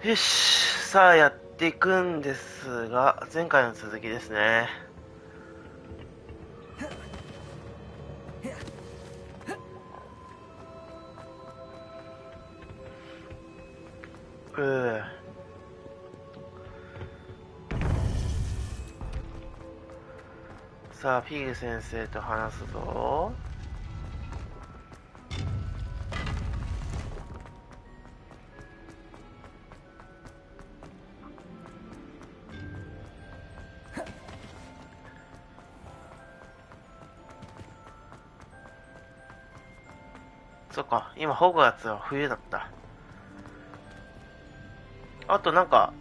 よし、さあやっていくんですが、前回の続きですね。さあ、フィーグ先生と話すぞ。そっか、今ホグワーツは冬だった。あとなんか、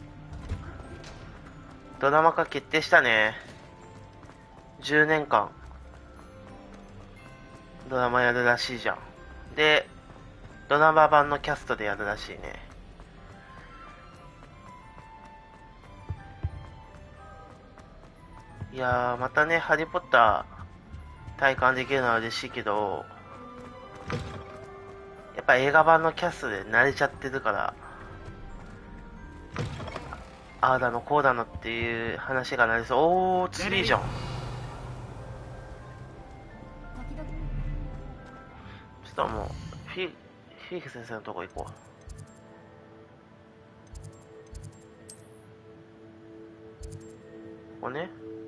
ドラマ化決定したね。10年間、ドラマやるらしいじゃん。で、ドラマ版のキャストでやるらしいね。いやー、またね、ハリーポッター体感できるのは嬉しいけど、やっぱ映画版のキャストで慣れちゃってるから、ああだのこうだのっていう話がなりそう。おー、ツリーじゃん。ちょっともう、フィーク先生のとこ行こう。ここね。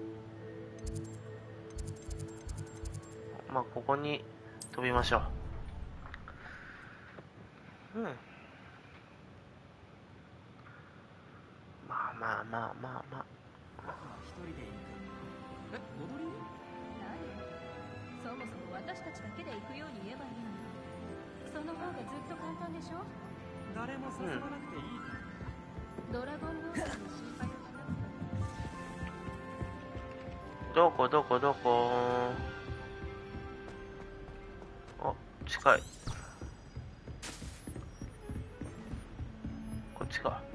まあ、ここに飛びましょう。まあまあまあまあまあ。 一人で行く。踊りに？ 何？そもそも私たちだけで行くように言えばいいのに。その方がずっと簡単でしょ？ 誰も誘わなくていい。 ドラゴンボールの心配をしなくて。 どこどこどこ。あ、近い。こっちか。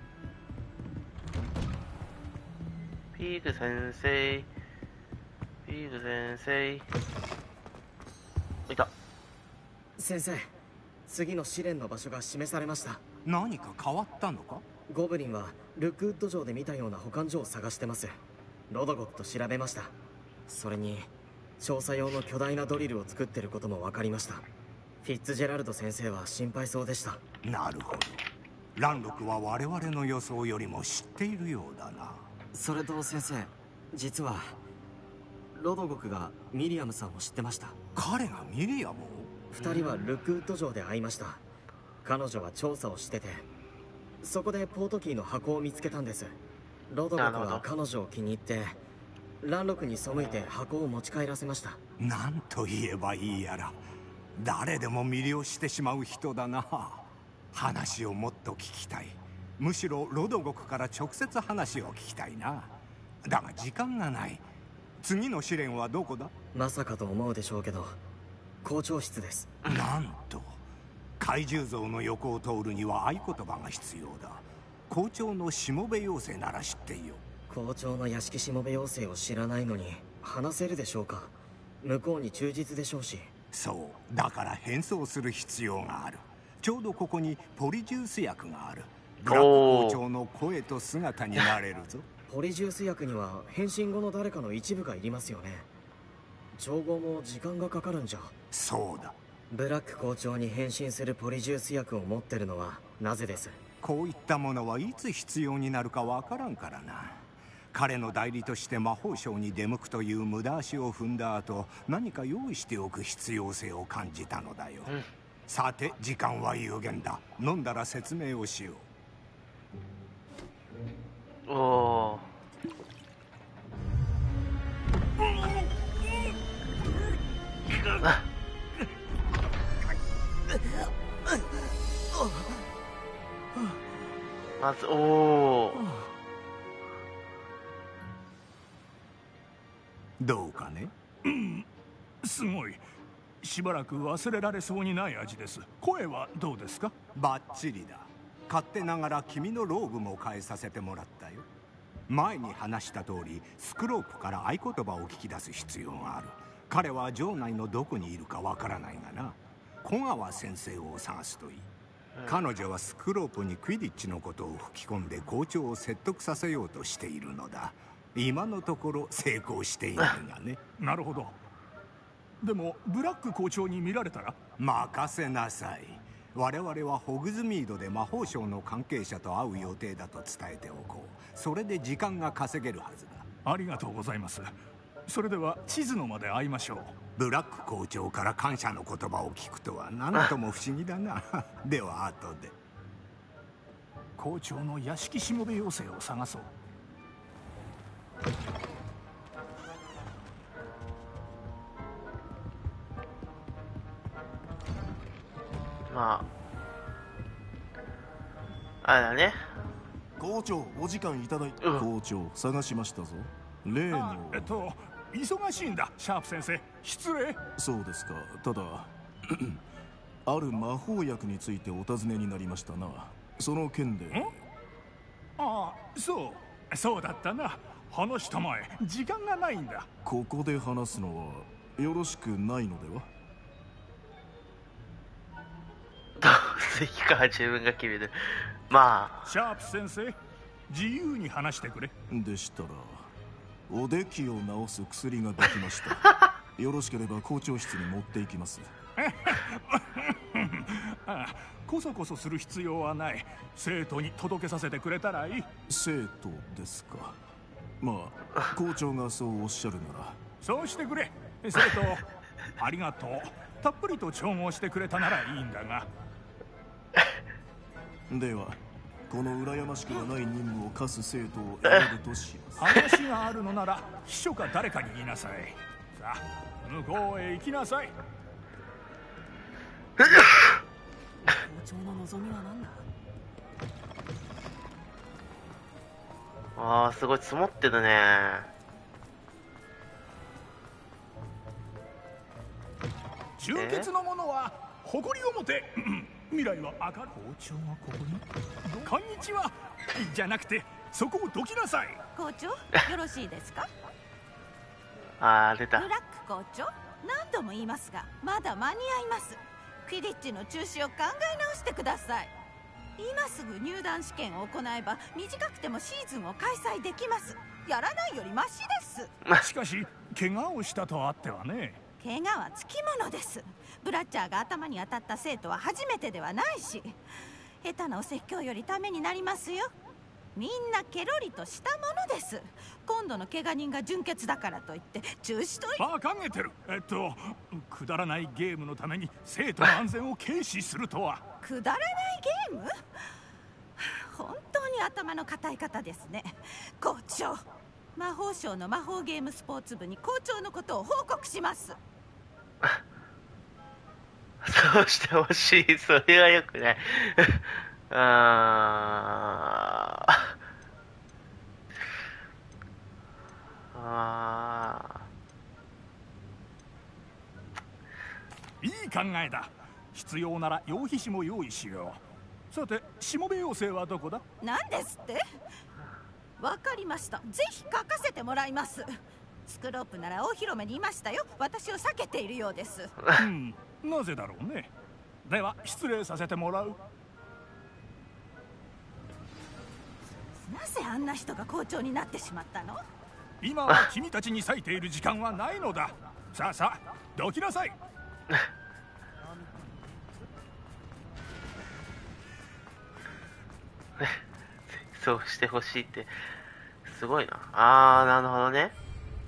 フィーグ先生。フィーグ先生。いた。 先生、次の試練の場所が示されました。 何か変わったのか？ ゴブリンはルックウッド城で見たような保管所を探してます。ロドゴクと調べました。それに調査用の巨大なドリルを作ってることも分かりました。フィッツジェラルド先生は心配そうでした。 なるほど。ランロクは我々の予想よりも知っているようだな。 それと先生、実はロドゴクがミリアムさんを知ってました。 彼がミリアムを？ 二人はルックウッド城で会いました。彼女は調査をしてて、そこでポートキーの箱を見つけたんです。ロドゴクは彼女を気に入ってランロクに背いて箱を持ち帰らせました。 何と言えばいいやら、誰でも魅了してしまう人だな。話をもっと聞きたい。むしろロドゴクから直接話を聞きたいな。だが時間がない。次の試練はどこだ？ まさかと思うでしょうけど、校長室です。 なんと怪獣像の横を通るには合言葉が必要だ。校長のしもべ妖精なら知っていよ。 校長の屋敷しもべ妖精を知らないのに話せるでしょうか。向こうに忠実でしょうし。 そうだから変装する必要がある。ちょうどここにポリジュース薬がある。ブラック校長の声と姿になれるぞ。 ポリジュース薬には変身後の誰かの一部がいりますよね。調合も時間がかかるんじゃ。 そうだ。 ブラック校長に変身するポリジュース薬を持ってるのはなぜです？ こういったものはいつ必要になるかわからんからな。彼の代理として魔法省に出向くという無駄足を踏んだ後、何か用意しておく必要性を感じたのだよ。さて時間は有限だ。飲んだら説明をしよおお。まず、おお。 どうかね？ すごい。しばらく忘れられそうにない味です。声はどうですか？ バッチリだ。勝手ながら君のローブも変えさせてもらったよ。前に話した通り、スクロープから合言葉を聞き出す必要がある。彼は城内のどこにいるかわからないがな。小川先生を探すといい。 彼女はスクロープにクイディッチのことを吹き込んで校長を説得させようとしているのだ。今のところ成功しているがね。 なるほど。でもブラック校長に見られたら？ 任せなさい。我々はホグズミードで魔法省の関係者と会う予定だと伝えておこう。それで時間が稼げるはずだ。 ありがとうございます。それでは地図の間で会いましょう。 ブラック校長から感謝の言葉を聞くとは何とも不思議だな。では後で。 校長の屋敷しもべ妖精を探そう。 まああれだね。 校長、お時間いただいて、校長探しましたぞ。例の忙しいんだ、シャープ先生。失礼。 そうですか。ただある魔法薬についてお尋ねになりましたな。その件で。 ああ、そうだったな。話したまえ。時間がないんだ。 ここで話すのはよろしくないのでは？ どうするかは自分が決める。まあシャープ先生、自由に話してくれ。 でしたらおできを治す薬ができました。よろしければ校長室に持っていきます。 ああ、こそこそする必要はない。生徒に届けさせてくれたらいい。 生徒ですか。まあ校長がそうおっしゃるならそうしてくれ。生徒ありがとう。たっぷりと調合してくれたならいいんだが。ではこの羨ましくはない任務を課す生徒を選ぶとします。話があるのなら秘書か誰かに言いなさい。さあ向こうへ行きなさい。 校長の望みは何だ？ あー、すごい積もってるね。 純潔の者は誇りを持て。未来は明るい。校長がここに？こんにちはじゃなくて、そこをどきなさい。 校長、よろしいですか？ あー、出た。 ブラック校長、何度も言いますがまだ間に合います。クィディッチの中止を考え直してください。今すぐ入団試験を行えば短くてもシーズンを開催できます。やらないよりマシです。 しかし怪我をしたとあってはね。 怪我はつきものです。ブラッチャーが頭に当たった生徒は初めてではないし、下手なお説教よりためになりますよ。みんなケロリとしたものです。今度の怪我人が純潔だからといって中止と馬鹿げてる。くだらないゲームのために生徒の安全を軽視するとは。 くだらないゲーム？本当に頭の固い方ですね。校長、魔法省の魔法ゲームスポーツ部に校長のことを報告します。 そうしてほしい。それはよくない。 いい考えだ。必要なら羊皮紙も用意しよう。さて、しもべ妖精はどこだ？ 何ですって？わかりました。ぜひ書かせてもらいます。スクロープなら大広間にいましたよ。私を避けているようです。 なぜだろうね。では失礼させてもらう。 なぜあんな人が校長になってしまったの？ 今は君たちに割いている時間はないのだ。さあさあ、どきなさい。 そうしてほしいってすごいな。あー、なるほどね。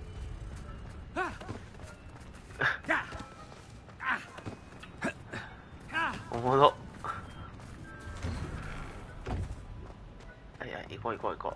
おもろ。いや、行こう行こう行こ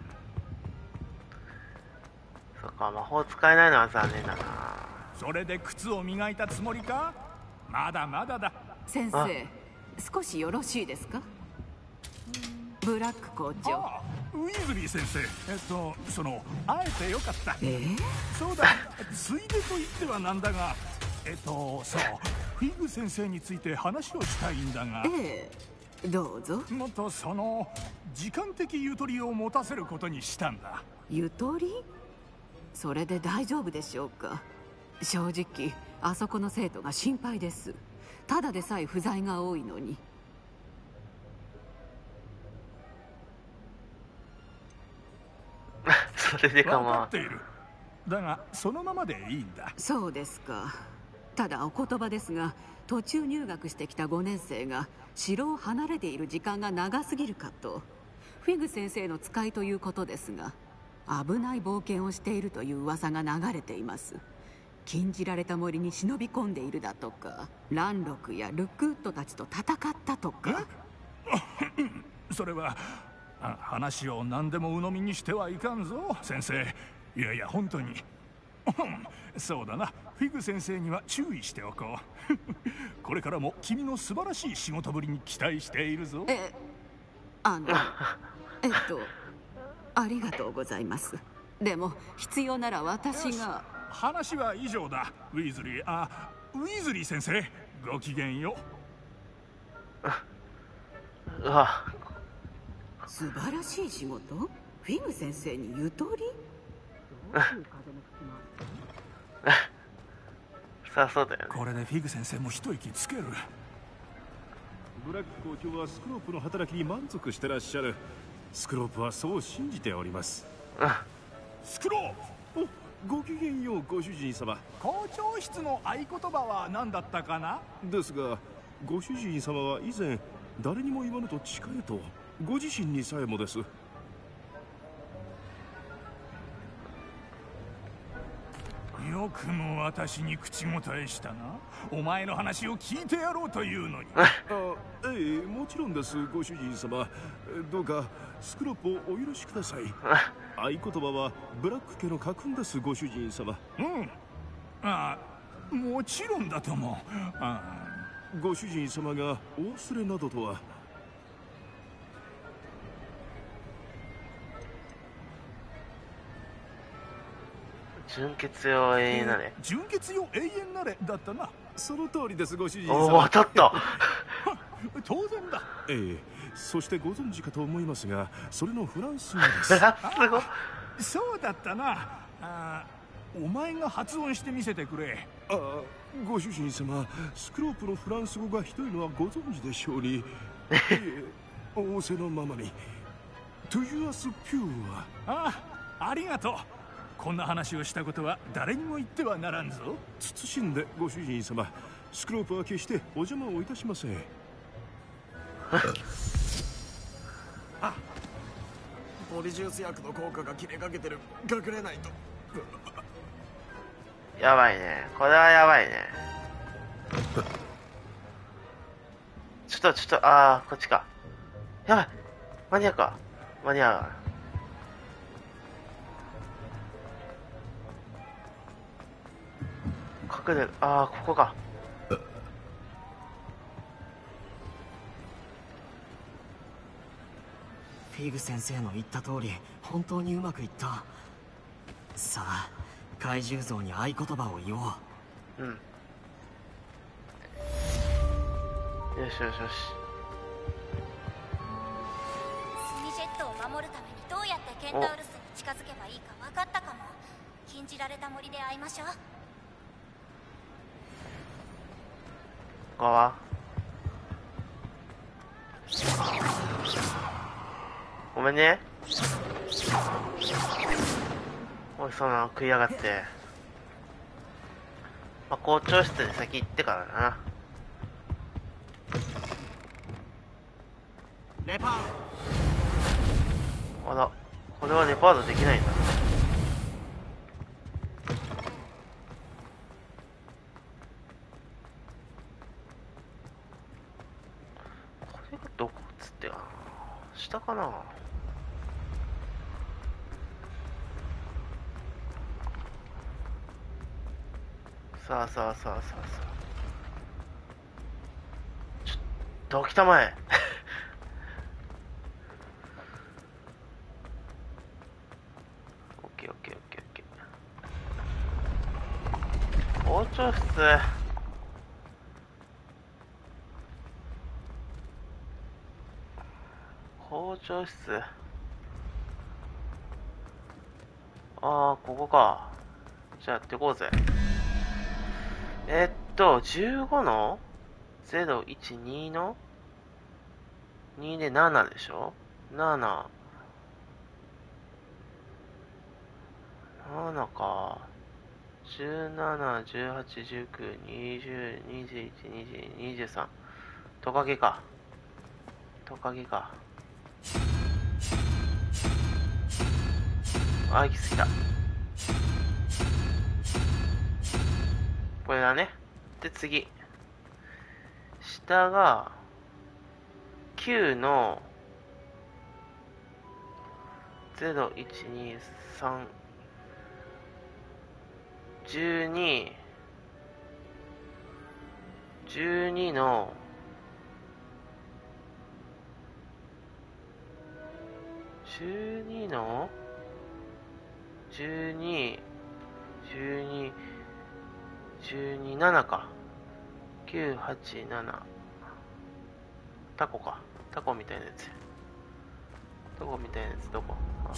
う。そっか、魔法使えないのは残念だな。 それで靴を磨いたつもりか？まだまだだ。 先生、少しよろしいですか？ブラック校長。 ああ、ウィズリー先生。会えてよかった。そうだ、ついでと言ってはなんだが、そう、フィグ先生について話をしたいんだが。 どうぞ。 もっと時間的ゆとりを持たせることにしたんだ。 ゆとり？それで大丈夫でしょうか？正直、あそこの生徒が心配です。ただでさえ不在が多いのに。 それで構分かわん。 っている。だがそのままでいいんだ。 そうですか。ただお言葉ですが、途中入学してきた5年生が城を離れている時間が長すぎるかと。フィグ先生の使いということですが、危ない冒険をしているという噂が流れています。禁じられた森に忍び込んでいるだとか、ランロクやルックウッドたちと戦ったとか。 それは話を何でも鵜呑みにしてはいかんぞ先生。いやいや本当にそうだな。フィグ先生には注意しておこうこれからも君の素晴らしい仕事ぶりに期待しているぞ。 ありがとうございます。でも必要なら私が。 話は以上だ。ウィズリー先生、ごきげんようわ、 素晴らしい仕事？フィグ先生にゆとり？ さあそうだよね。 これでフィグ先生も一息つける。 ブラック校長はスクロープの働きに満足してらっしゃる。スクロープはそう信じております。 スクロープ、 ごきげんようご主人様。 校長室の合言葉は何だったかな？ ですがご主人様は以前誰にも言わぬと誓えとご自身にさえもです。 よくも私に口答えしたな。お前の話を聞いてやろうというのにええ、もちろんですご主人様。どうかスクロープをお許しください合言葉はブラック家の家訓ですご主人様。 もちろんだとも。 ご主人様がお忘れなどとは。 純血よ永遠なれ。 純血よ永遠なれだったな。 その通りですご主人お様。 お、当たった当然だ。 ええ、そしてご存知かと思いますが、それのフランス語です。 フランス語？ そうだったな。お前が発音してみせてくれ。 ご主人様、スクロープのフランス語がひどいのはご存知でしょうに。仰せのままに。トゥジュアスピューは。 ありがとう。こんな話をしたことは誰にも言ってはならんぞ。 謹んでご主人様、スクロープは決してお邪魔をいたしません。 ポリジュース薬の効果が切れかけてる。隠れないと。 やばいね、これはやばいね。ちょっとこっちか。やばい、間に合うか。間に合う。隠れる。ここか。 フィグ先生の言った通り本当にうまくいった。さあ怪獣像に合言葉を言おう。 うん、よしよしよし。 スミジェットを守るためにどうやってケンタウルスに近づけばいいか分かったかも。禁じられた森で会いましょう。 ここはごめんね。おいそうなの食いやがって。校長室に先行ってからだな。 レパーあら、これはレパートできないんだ。これがどこっつってかな。下かな。さあちょっと起きたまえオッケー校長室。校長室。ここか。じゃあやっていこうぜ。15の012の2で7でしょ。7 7か。17、18、19、20、21、22、23。トカゲか。トカゲか。あ、行き過ぎた。これだね。で、次。下が、9の、0、1、2、3、12、12の、12の、12、12、12、7か。9、8、7。タコか。タコみたいなやつ。タコみたいなやつどこ？あ、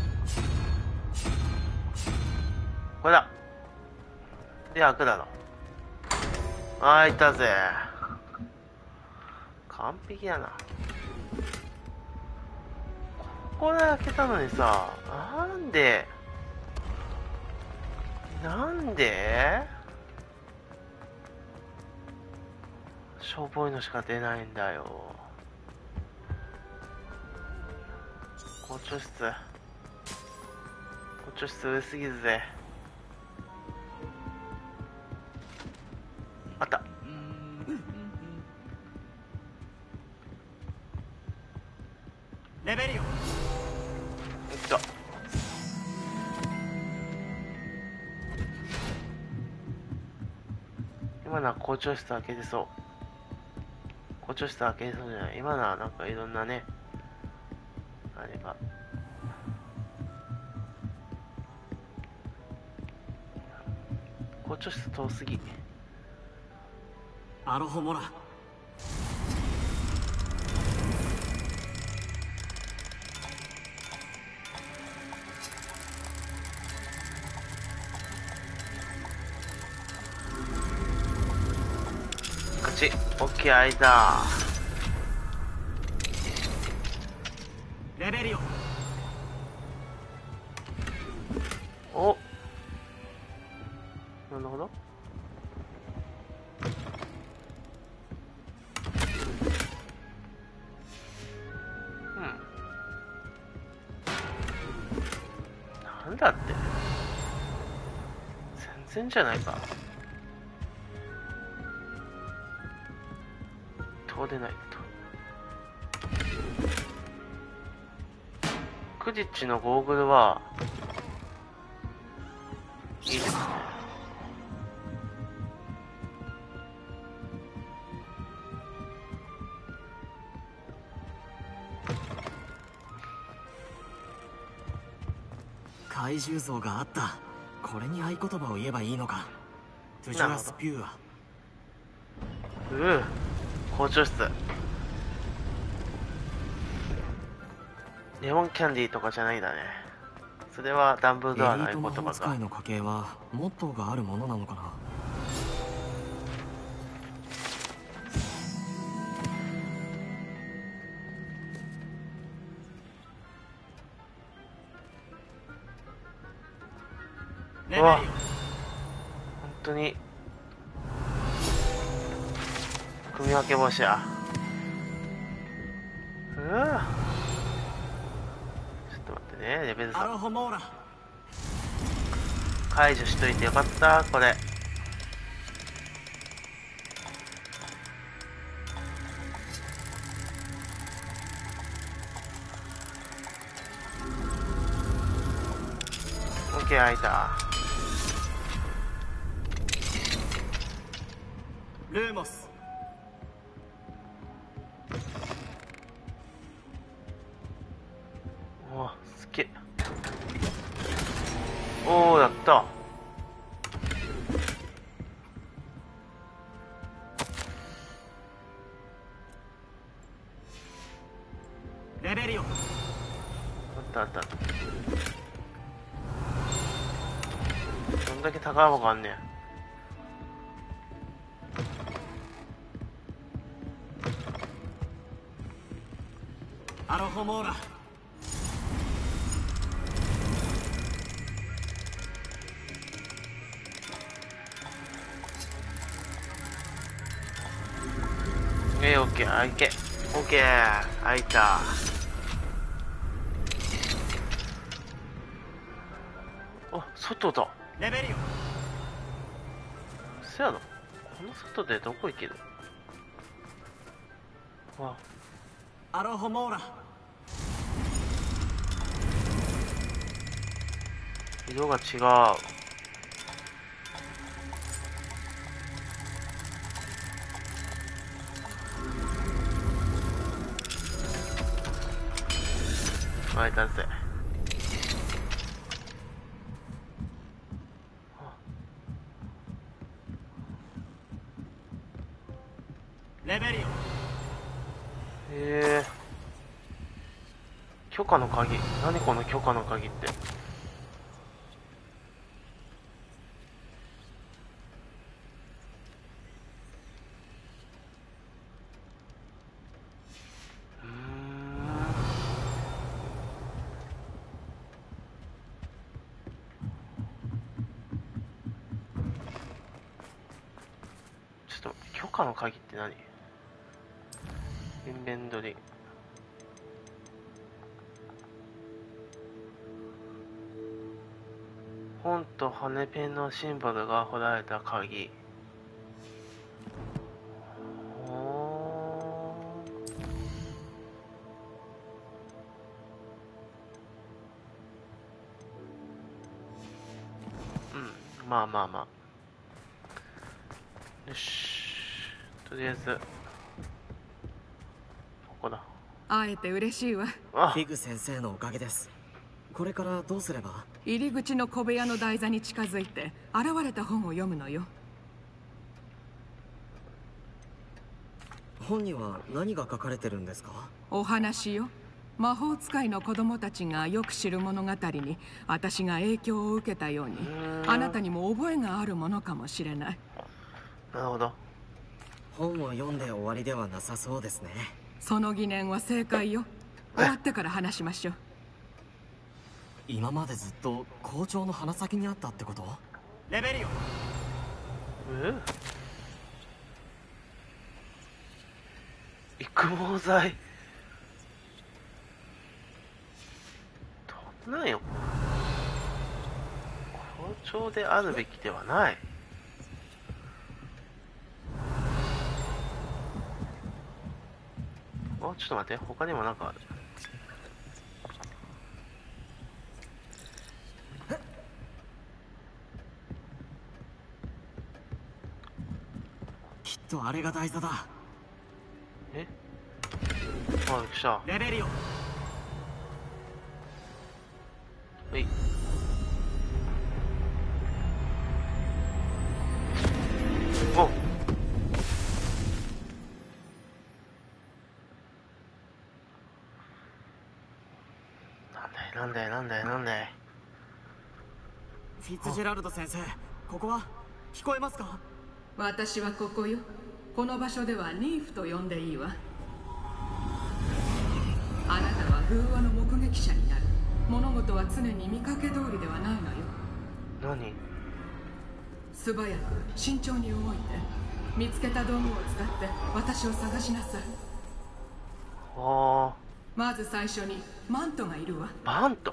これだ。で、開くだろ。開いたぜ。完璧やな。ここで開けたのにさ、なんでしょぼいのしか出ないんだよ。校長室上すぎるぜ。あった。 レベリオ。 今のは校長室開けてそう。校長室開けてそうじゃない。今のはなんかいろんなね、あれが。校長室遠すぎ。 アロホモラ。 口、オッケー、開いた。 レベリオ。 お、なるほど。なんだって全然じゃないか。遠出ないと。クジッチのゴーグルはいいですね。 怪獣像があった。これに合言葉を言えばいいのか。トゥジュラスピューア。 校長室。レモンキャンディーとかじゃないんだね。それはダンブルドアの合言葉か。 エリート魔法使いの家系はモットーがあるものなのかな。 うわ、本当に組み分け星や。ちょっと待ってね、レベル3解除しといてよかった。これオッケー、開いた。 ルーモス。 お、すげえ。おお、やった。 レベリオ。 あったあった。どんだけ高い箱あんねん。 アロホモーラ。 オッケー、あ、いけ。オッケー、開いた。あ、外だ。 レベリそやろ、この外でどこ行ける。わ、 オアロホモーラ。 色が違う。開いたぜ。 レベリオ。許可の鍵。何この許可の鍵って。ちょっと許可の鍵って何？インベントリー。本と羽ペンのシンボルが彫られた鍵。うん、まあまあまあ。よし、とりあえずここだ。 会えて嬉しいわ。 フィグ先生のおかげです。これからどうすれば？ 入り口の小部屋の台座に近づいて現れた本を読むのよ。 本には何が書かれてるんですか？ お話よ。魔法使いの子供たちがよく知る物語に私が影響を受けたように、あなたにも覚えがあるものかもしれない。 なるほど。 本を読んで終わりではなさそうですね。 その疑念は正解よ。終わってから話しましょう。 今までずっと校長の鼻先にあったってこと？レベリオ。 育毛剤。どんなんよ。校長であるべきではない。あ、ちょっと待って、他にもなんかある。 きっとあれが台座だ。 え？あ、来た。 レベリオ。 はい。お。なんだい。 フィッツジェラルド先生、ここは聞こえますか？ 私はここよ。この場所ではニーフと呼んでいいわ。あなたは偶話の目撃者になる。物事は常に見かけ通りではないのよ。 何？ 素早く慎重に動いて、見つけた道具を使って私を探しなさい。まず最初にマントがいるわ。 マント？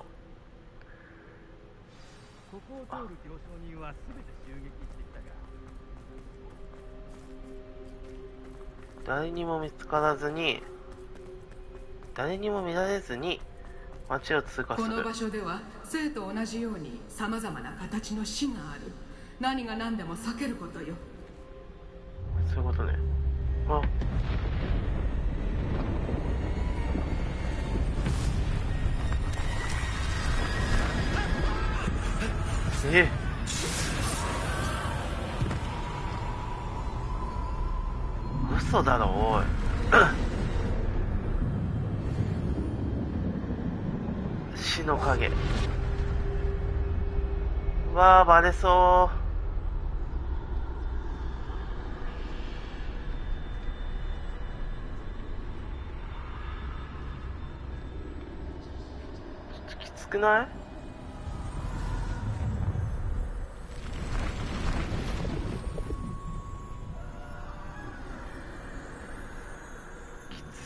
ここを通る行商人は全て襲撃してきたが、 誰にも見つからずに、誰にも見られずに街を通過する。 この場所では生と同じように様々な形の死がある。何が何でも避けることよ。 そういうことね。あ、嘘だろ、おい。死の影。わあ、バレそう。ちょっときつくない？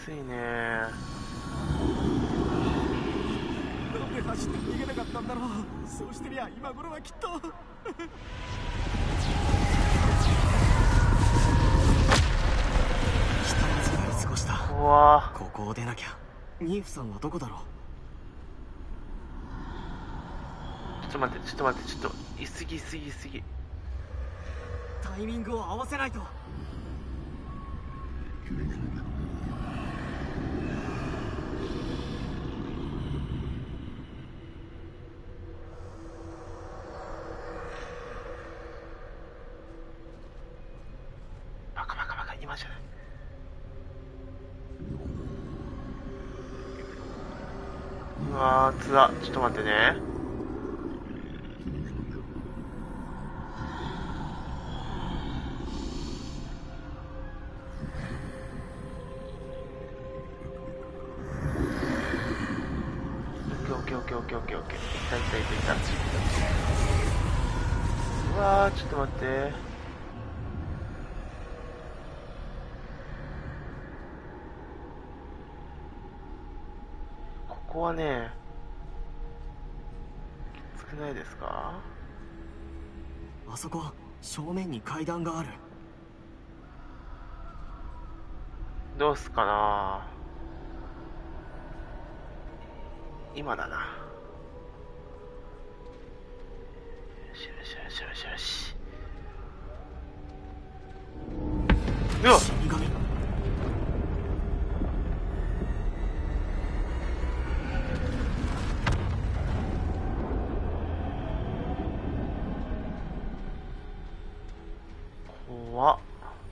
ついね。 なんで走って逃げなかったんだろう。そうしてりゃ今頃はきっとひとまずやり過ごした。 うわ、 ここを出なきゃ。ニーフさんはどこだろう。 ちょっと待って、ちょっと待って、ちょっと言い過ぎすぎすぎ。 タイミングを合わせないと。 バカバカバカ、今じゃない。うわー、つら。ちょっと待ってね。オッケー。いた。うわー、ちょっと待って。ここはね、きつくないですか？ あそこ正面に階段がある。 どうすかな。今だな。よし。うわっ、 死神。 怖っ。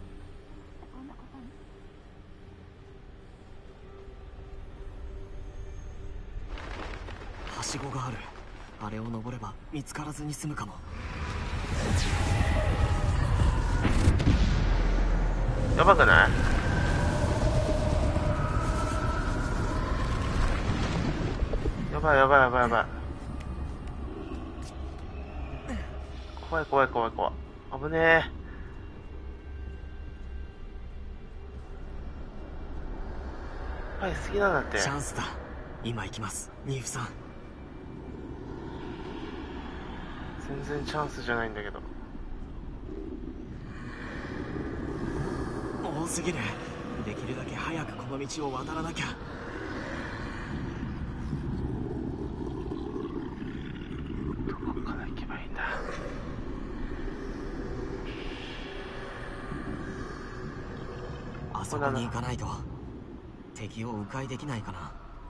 はしごがある。あれを登れば見つからずに済むかも。 やばくない？やばい。怖い。危ねえ。はい、好きなんだって。 チャンスだ。今行きます、ニーフさん。 全然チャンスじゃないんだけど。 多すぎる。できるだけ早くこの道を渡らなきゃ。 どこから行けばいいんだ。 あそこに行かないと敵を迂回できないかな。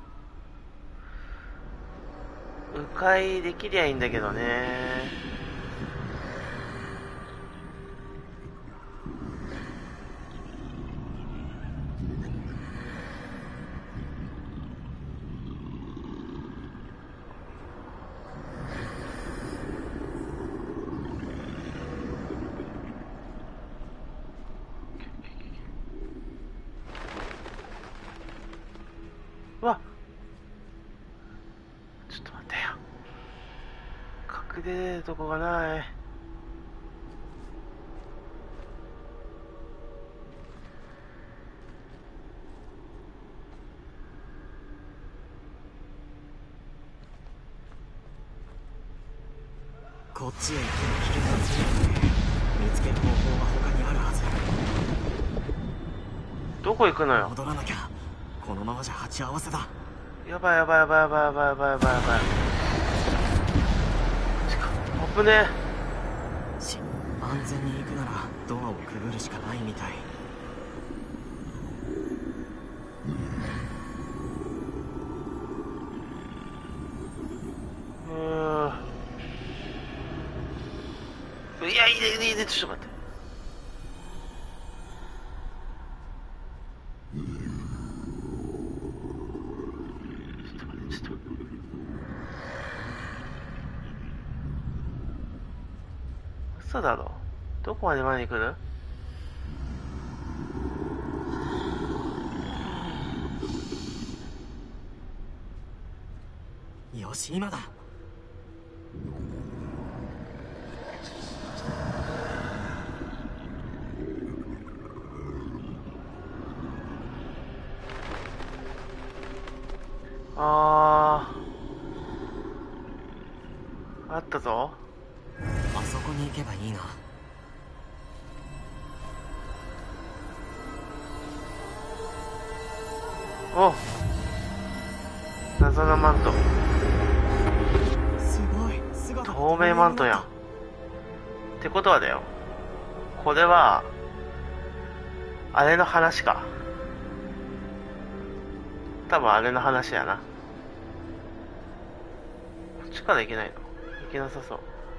迂回できりゃいいんだけどね。うわっ、ちょっと待ってよ。隠れるとこがない。 こっちへ行っても危険が強いので見つける方法は他にあるはず。 どこ行くのよ。 戻らなきゃ。このままじゃ鉢合わせだ。 やばい。近っ危ねえ。 安全に行くならドアをくぐるしかないみたい。いや、いいで、ちょっと待って。嘘だろ。どこまで前に来る？ よし、今だ。 あったぞ。 あそこに行けばいいな。 お、謎のマント。 すごい、姿が透明マントやん。ってことはだよ、これはあれの話か。多分あれの話やな。こっちから行けないの？行けなさそう。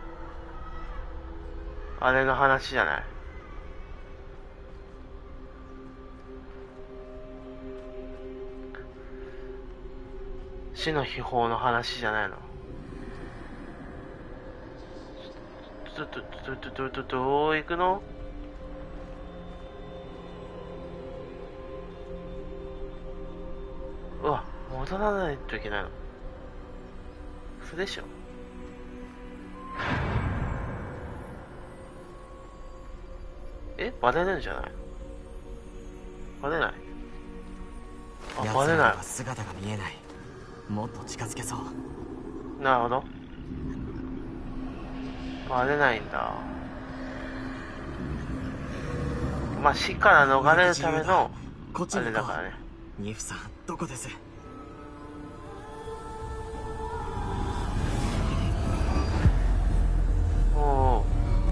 あれの話じゃない？死の秘宝の話じゃないの？どう行くの？うわ、戻らないといけないの？嘘でしょ？バレるんじゃない？バレない？あ、バレない。 姿が見えない。もっと近づけそう。 なるほど。バレないんだ。まあ、死から逃れるためのあれだからね。 ニフさん、どこです？ おお。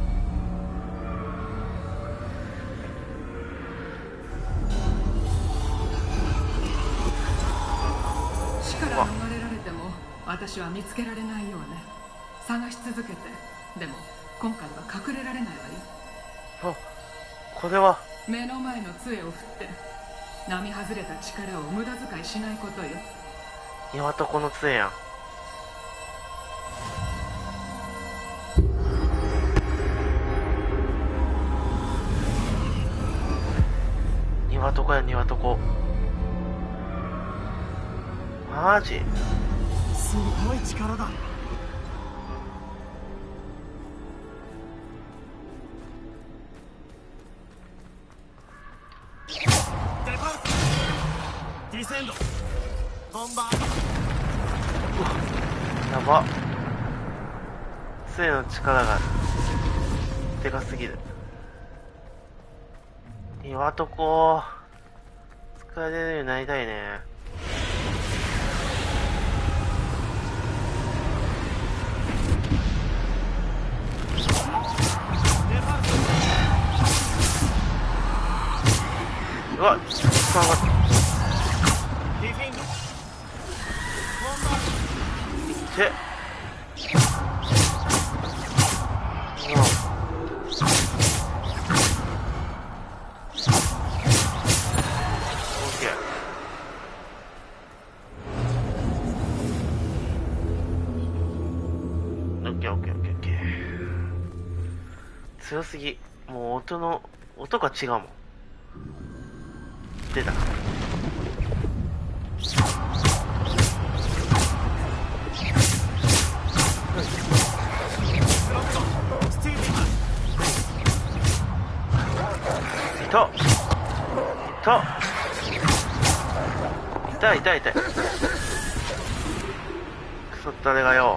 死から逃れられても私は見つけられないようね。探し続けて。でも今回は隠れられないわよ。 あ、これは目の前の杖を振って並外れた力を無駄遣いしないことよ。 岩床の杖やん。庭床や庭床。マジ？ すごい力だ。ディセンドボンバー。 やば。杖の力がでかすぎる。岩床使えれるようになりたいね。うわっ、つながった。チェッ。強すぎ。もう音が違うもん。出た。痛い痛い痛い。クソったれがよ。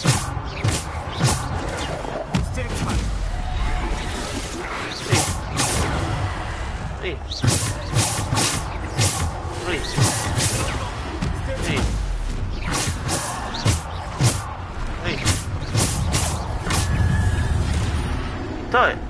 うい。痛い。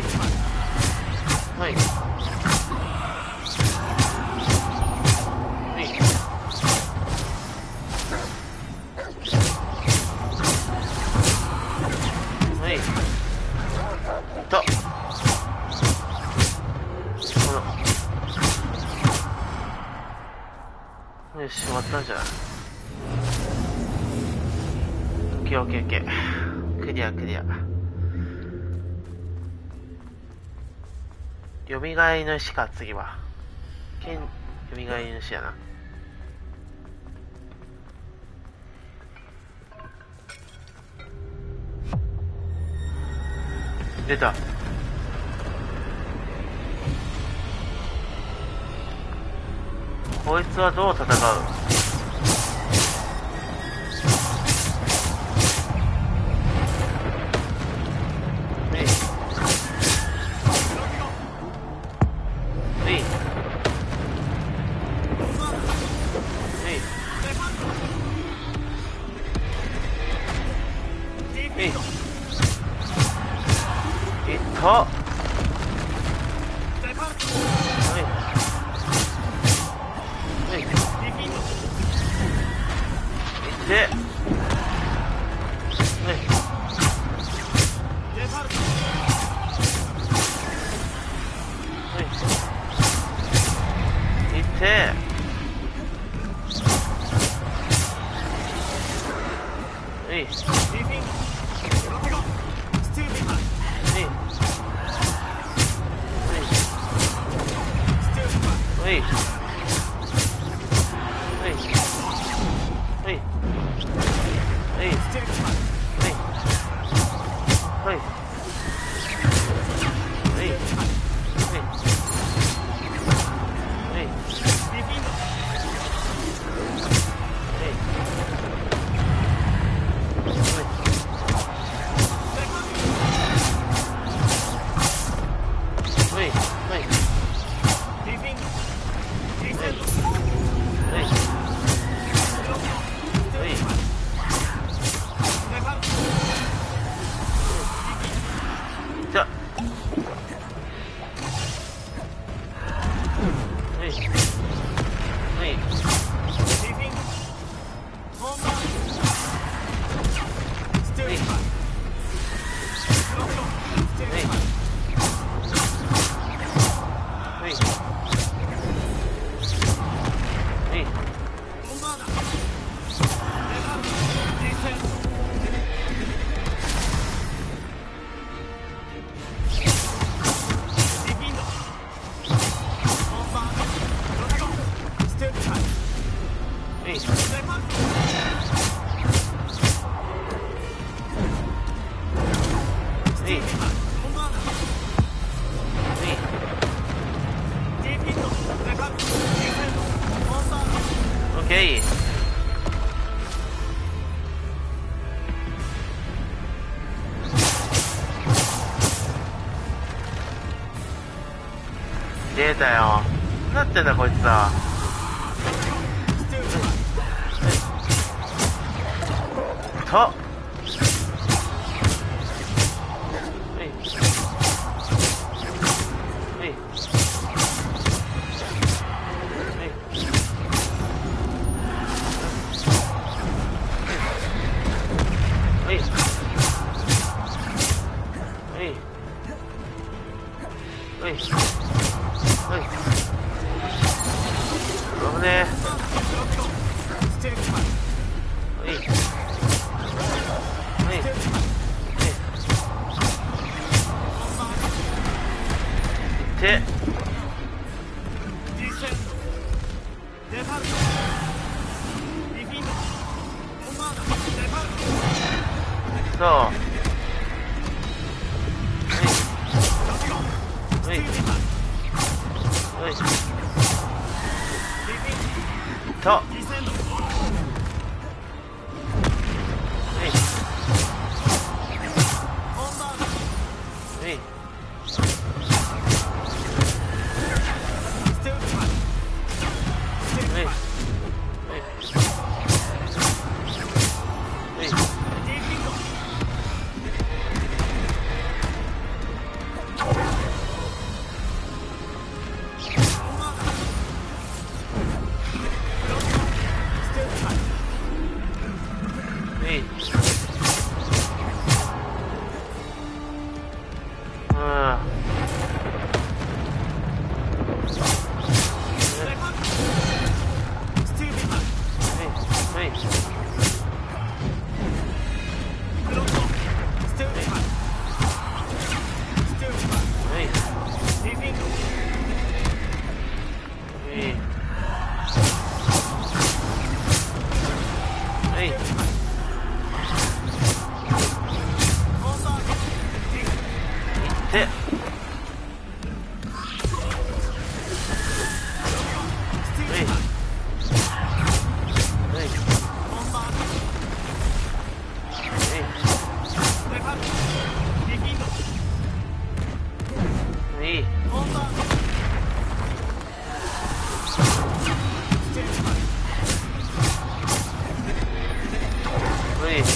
はいよし、終わったんじゃない。オッケーオッケーオッケー。クリアクリア。よみがえりの石か、次は。よみがえりの石やな。出た。こいつはどう戦う？出たよ。なってんだこいつは。といい。無理。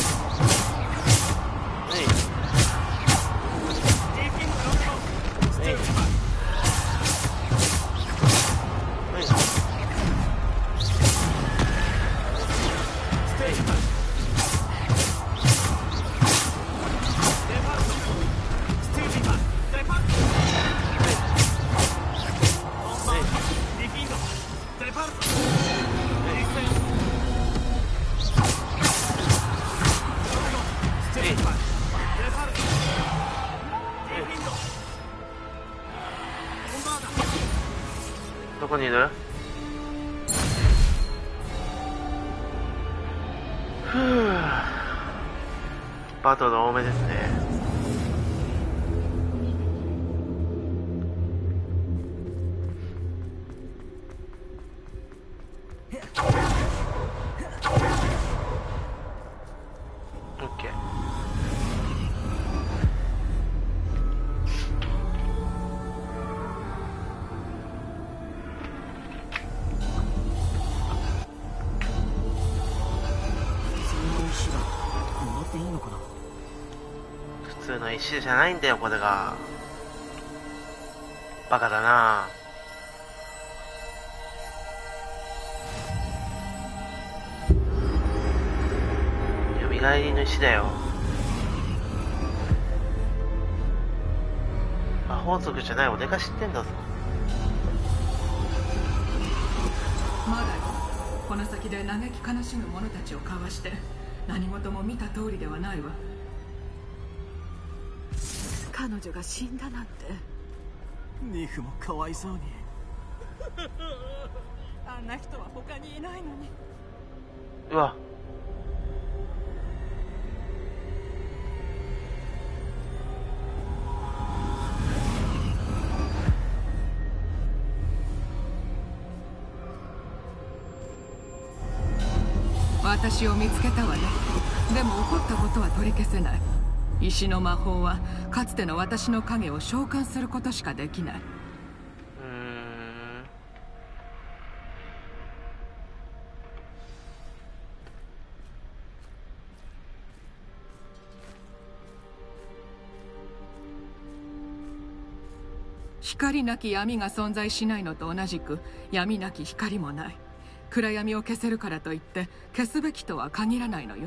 どこにいる？ふぅ、バトル多めですね。オッケー。普通の石じゃないんだよ、これが。バカだな。蘇りの石だよ。魔法族じゃない俺が知ってんだぞ。 まだよ。この先で嘆き悲しむ者たちをかわして何事も見た通りではないわ。 彼女が死んだなんて。 ニフもかわいそうに。 あんな人は他にいないのに。 うわ、 私を見つけたわね。でも起こったことは取り消せない。石の魔法はかつての私の影を召喚することしかできない。光なき闇が存在しないのと同じく闇なき光もない。暗闇を消せるからといって消すべきとは限らないのよ。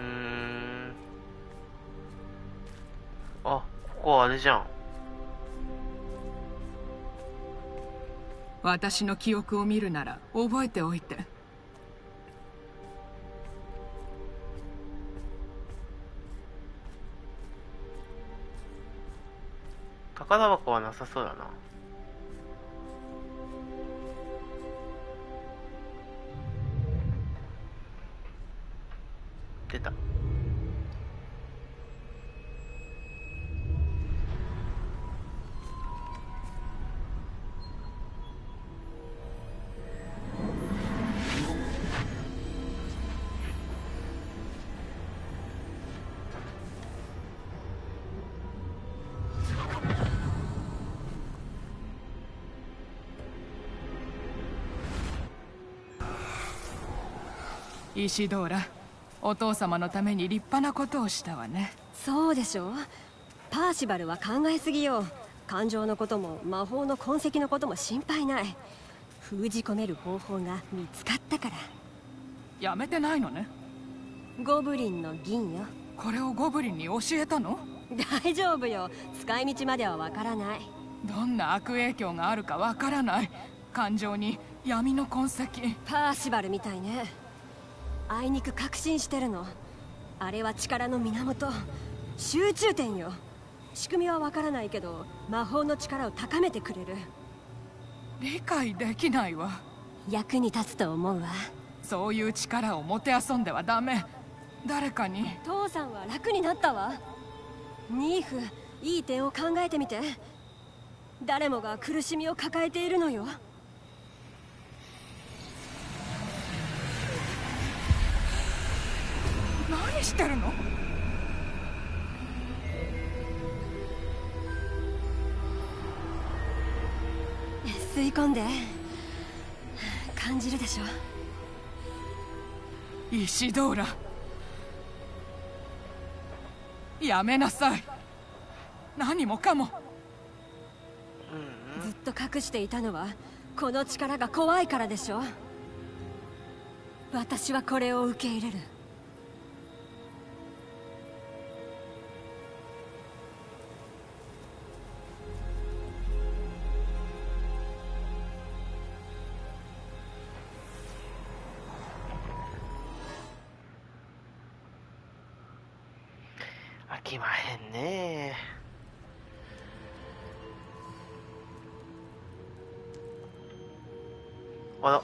あ、ここあれじゃん。 私の記憶を見るなら覚えておいて。 宝箱はなさそうだな。出た。 イシドーラ、お父様のために立派なことをしたわね。 そうでしょう。パーシバルは考えすぎよ。感情のことも魔法の痕跡のことも心配ない。封じ込める方法が見つかったから。 やめてないのね。 ゴブリンの銀よ。 これをゴブリンに教えたの？ 大丈夫よ。使い道まではわからない。 どんな悪影響があるかわからない。感情に闇の痕跡。 パーシバルみたいね。あいにく確信してるの。あれは力の源、集中点よ。仕組みはわからないけど魔法の力を高めてくれる。 理解できないわ。 役に立つと思うわ。 そういう力をもてあそんではダメ。誰かに。 父さんは楽になったわ。ニーフ、いい点を考えてみて。誰もが苦しみを抱えているのよ。 何してるの？ ん？ 吸い込んで。感じるでしょ。 イシドーラ、やめなさい。何もかも。 ずっと隠していたのはこの力が怖いからでしょ。私はこれを受け入れる。 飽きまへんね。あら。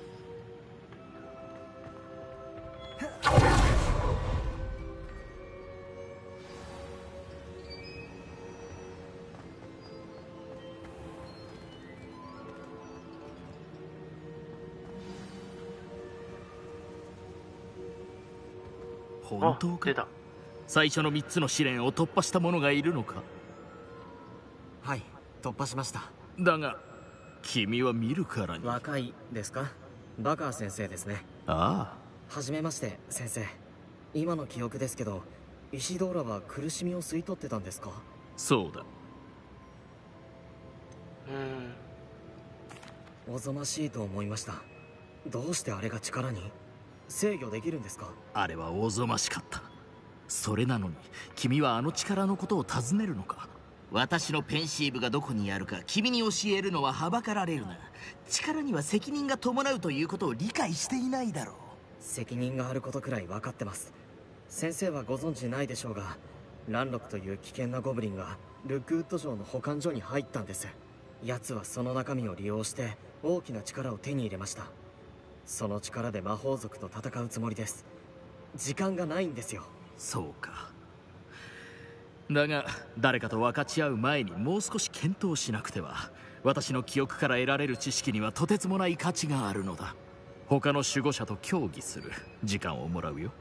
本当か？最初の3つの試練を突破した者がいるのか？ はい、突破しました。 だが君は見るからに。 若いですか？バカー先生ですね。 ああ。はじめまして、先生。今の記憶ですけど、イシドーラは苦しみを吸い取ってたんですか？ そうだ。 おぞましいと思いました。どうしてあれが力に？制御できるんですか？ あれはおぞましかった。それなのに君はあの力のことを尋ねるのか？ 私のペンシーブがどこにあるか君に教えるのははばかられるな。力には責任が伴うということを理解していないだろう。 責任があることくらい分かってます。先生はご存知ないでしょうが、ランロクという危険なゴブリンがルックウッド城の保管所に入ったんです。奴はその中身を利用して大きな力を手に入れました。その力で魔法族と戦うつもりです。時間がないんですよ。 そうか。だが誰かと分かち合う前にもう少し検討しなくては。私の記憶から得られる知識にはとてつもない価値があるのだ。他の守護者と協議する時間をもらうよ。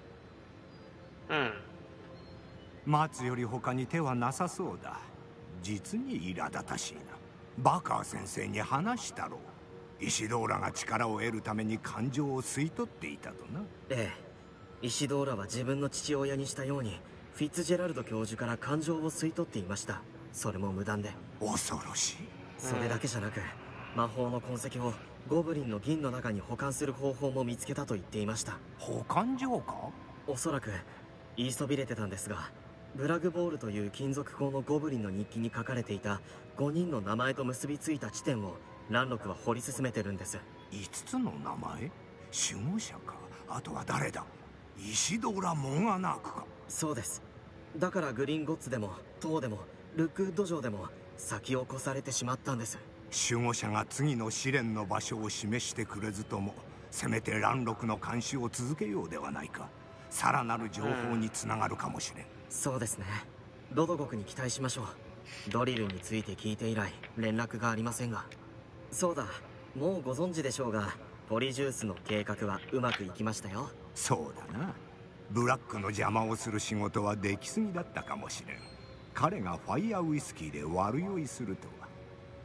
待つより他に手はなさそうだ。実に苛立たしいな。バカー先生に話したろう。イシドーラが力を得るために感情を吸い取っていたとな。 ええ、イシドーラは自分の父親にしたようにフィッツジェラルド教授から感情を吸い取っていました。それも無断で。 恐ろしい。 それだけじゃなく、魔法の痕跡をゴブリンの銀の中に保管する方法も見つけたと言っていました。 保管場か？ おそらく言いそびれてたんですが、ブラグボールという金属鋼のゴブリンの日記に書かれていた5人の名前と結びついた地点をランロクは掘り進めてるんです。 5つの名前？守護者か。あとは誰だ？イシドーラ・モンアナークか。 そうです。だからグリンゴッツでもトウでもルックウッド城でも先を越されてしまったんです。 守護者が次の試練の場所を示してくれずとも、せめてランロクの監視を続けようではないか。さらなる情報につながるかもしれん。 そうですね。ロド国に期待しましょう。ドリルについて聞いて以来連絡がありませんが。そうだ、もうご存知でしょうが、ポリジュースの計画はうまくいきましたよ。 そうだな。ブラックの邪魔をする仕事はできすぎだったかもしれん。彼がファイヤーウイスキーで悪酔いするとは。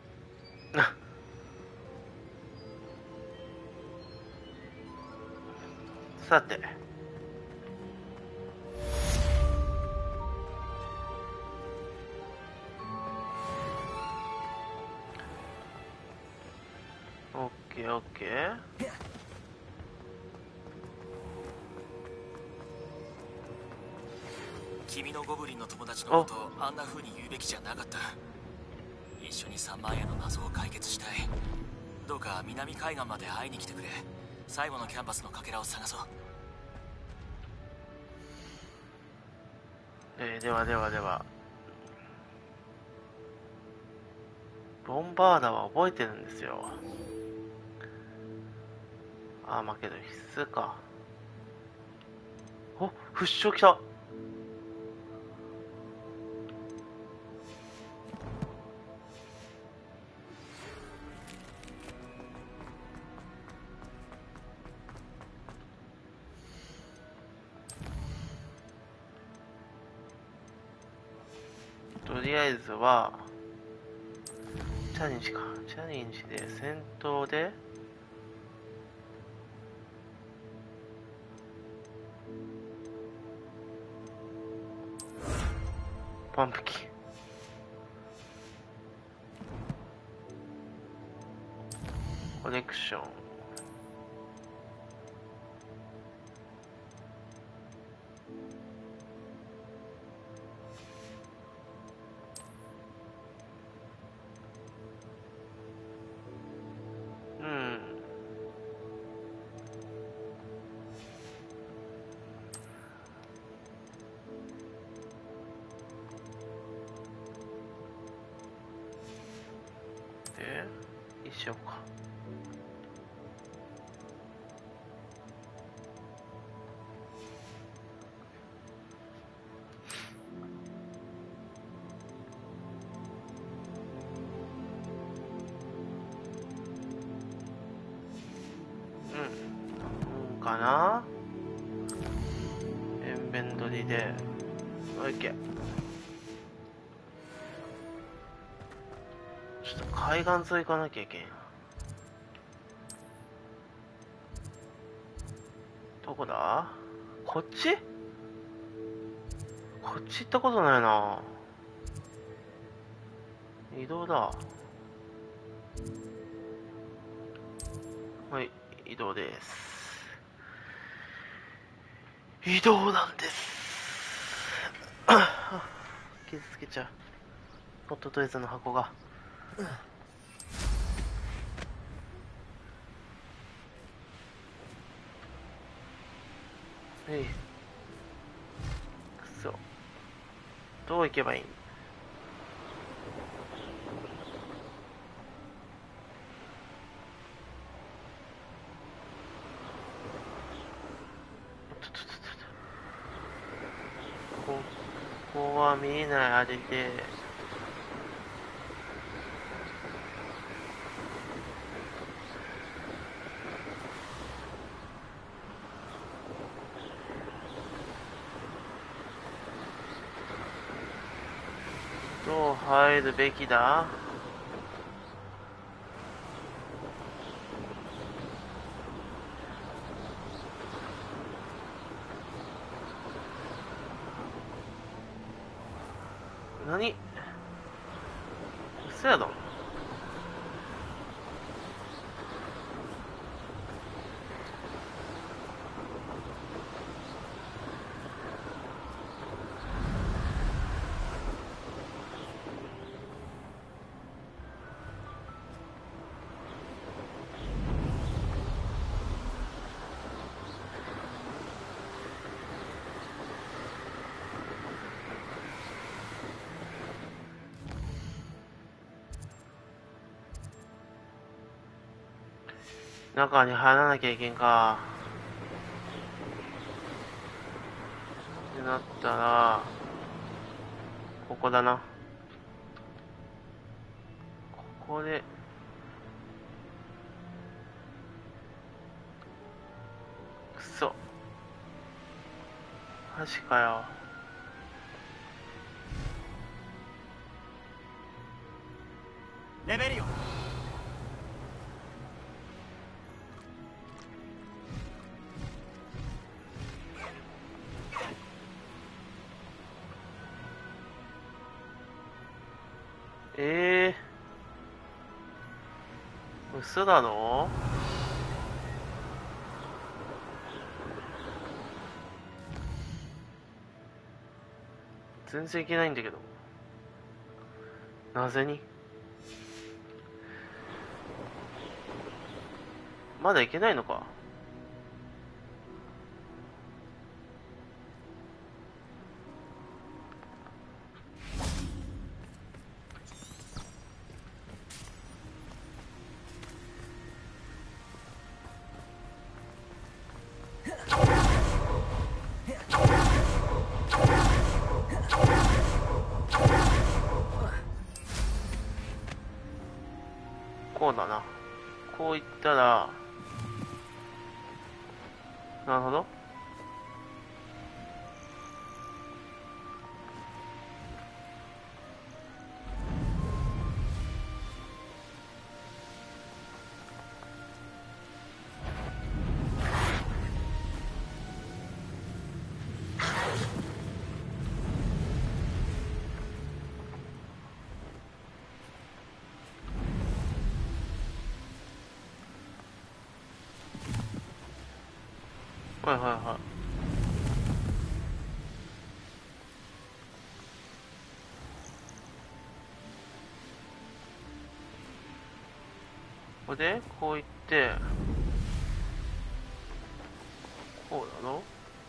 さて、オッケーオッケー。 君のゴブリンの友達のことをあんな風に言うべきじゃなかった。一緒に3万円の謎を解決したい。どうか南海岸まで会いに来てくれ。最後のキャンバスのかけらを探そう。 ではボンバーダは覚えてるんですよ。まあけど必須か。お、不死来た。とりあえずはチャレンジか。チャレンジで戦闘でパンプキン、コレクション、一緒か。かな。エンベントリでオッケー。ちょっと海岸沿い行かなきゃいけん。どこだ？こっち？こっち行ったことないな。移動だ。はい、移動です。移動なんです。傷つけちゃう。ホットトイズの箱が。くそ。どう行けばいいん？ここは見えないあれで。どう入るべきだ？何？嘘やろ？中に入らなきゃいけんか。ってなったら、ここだな。ここで、くそ。マジかよ。 レベリオ。 嘘だろ？全然いけないんだけど。なぜに？まだいけないのか？こうだな。こういったら、なるほど。 はいはいはい。ここでこう行ってこうだろ。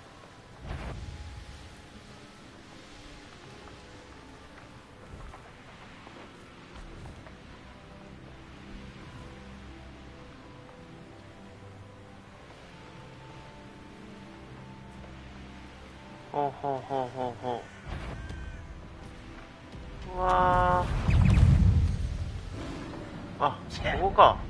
ほうほうほうほうほう。うわー、あ、ここか。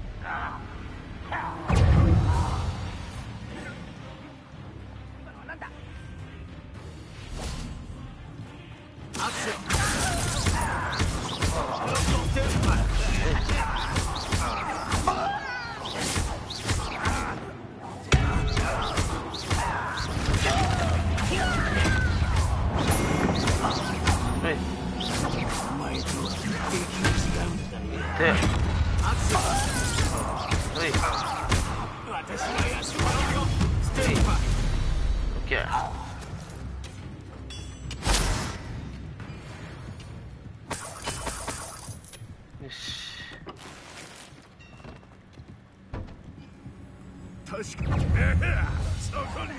確かに。そこに。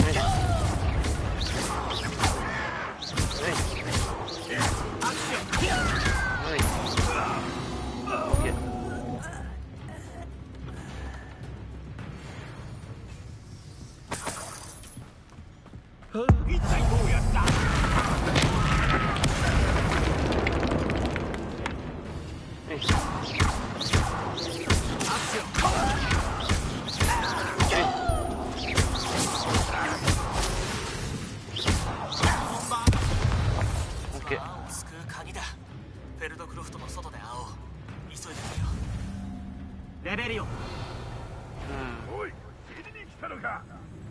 一体どうやった？ レベリオ。 おい、切りに来たのか。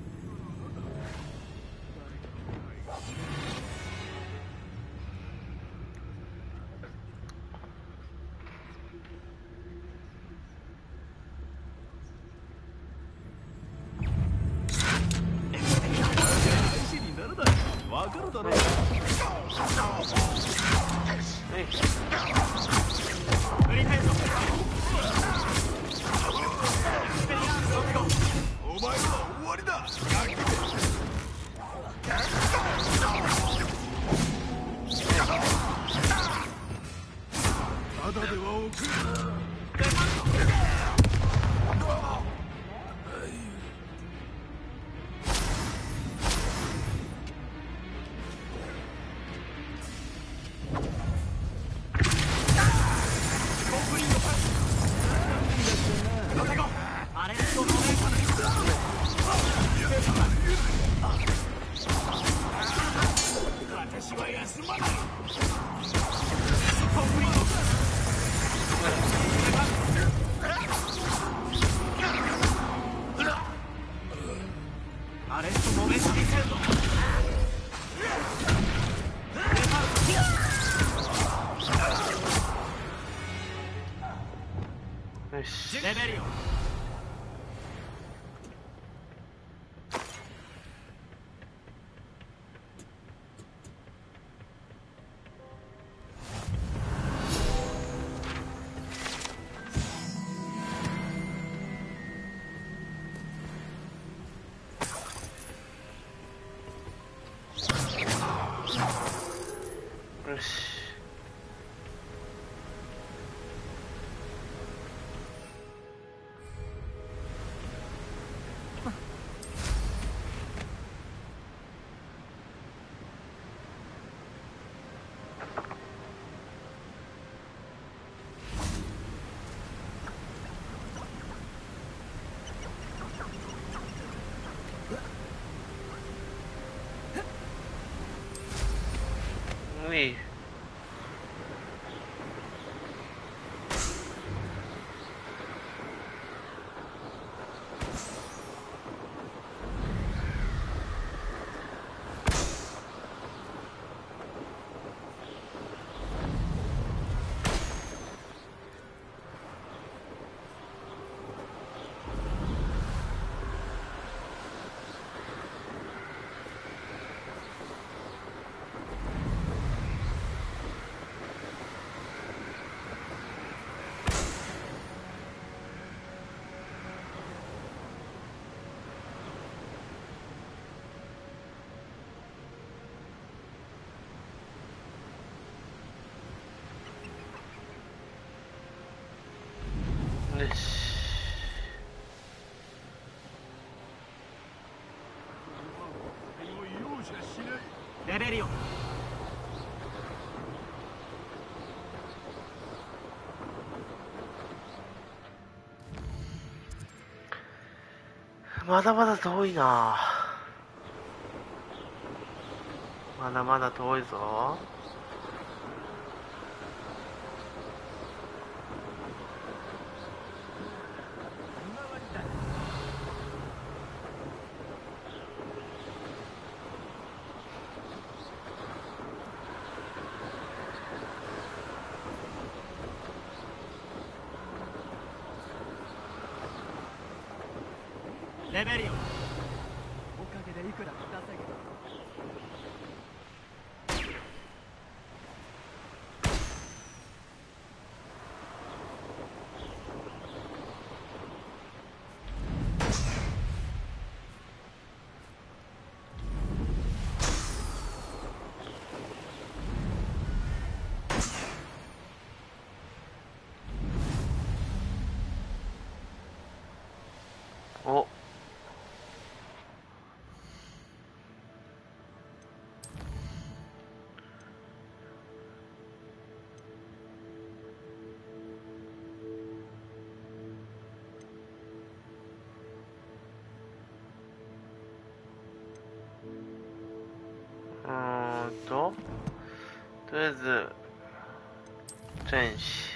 話にならない。わかるだろう。 振り返るぞ。 お前は終わりだ。ただでは送る。私は休まない。アレストモメントミセルド。 よし。 レベリオ。 よし。 まだまだ遠いな。まだまだ遠いぞ。 レベリオ、おかげでいくらか稼げた。 お、とりあえず戦士、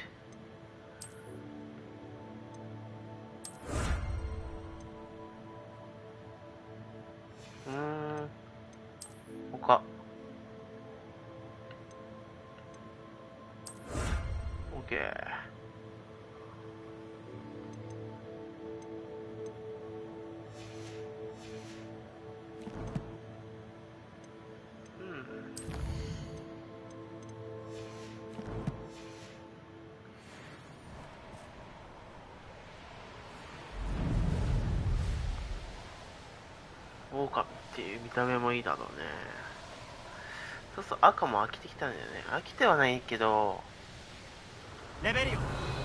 他OK。オオカミっていう見た目もいいだろうね。そうそう、赤も飽きてきたんだよね。飽きてはないけど、 レベリ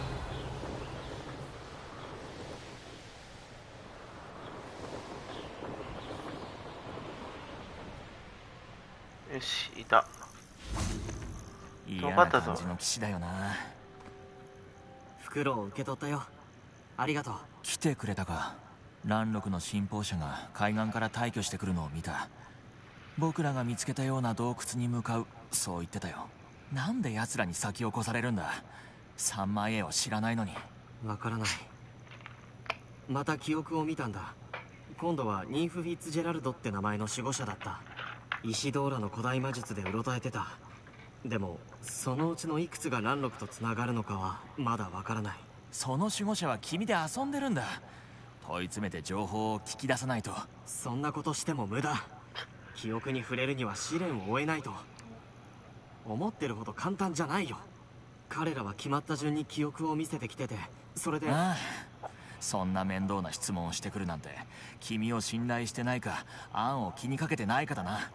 オ。 よし、いた。 嫌な感じの騎士だよな。 袋を受け取ったよ。ありがとう。 来てくれたか。蘭禄の信奉者が海岸から退去してくるのを見た。僕らが見つけたような洞窟に向かう、そう言ってたよ。なんで奴らに先を越されるんだ。3万円を知らないのに。 わからない。また記憶を見たんだ。今度はニンフ・フィッツジェラルドって名前の守護者だった。石ドーラの古代魔術でうろたえてた。でもそのうちのいくつが蘭禄とつながるのかはまだわからない。 その守護者は君で遊んでるんだ。問い詰めて情報を聞き出さないと。 そんなことしても無駄。記憶に触れるには試練を終えないと。思ってるほど簡単じゃないよ。彼らは決まった順に記憶を見せてきてて、それで。 ああ、そんな面倒な質問をしてくるなんて、君を信頼してないか、アンを気にかけてないかだな。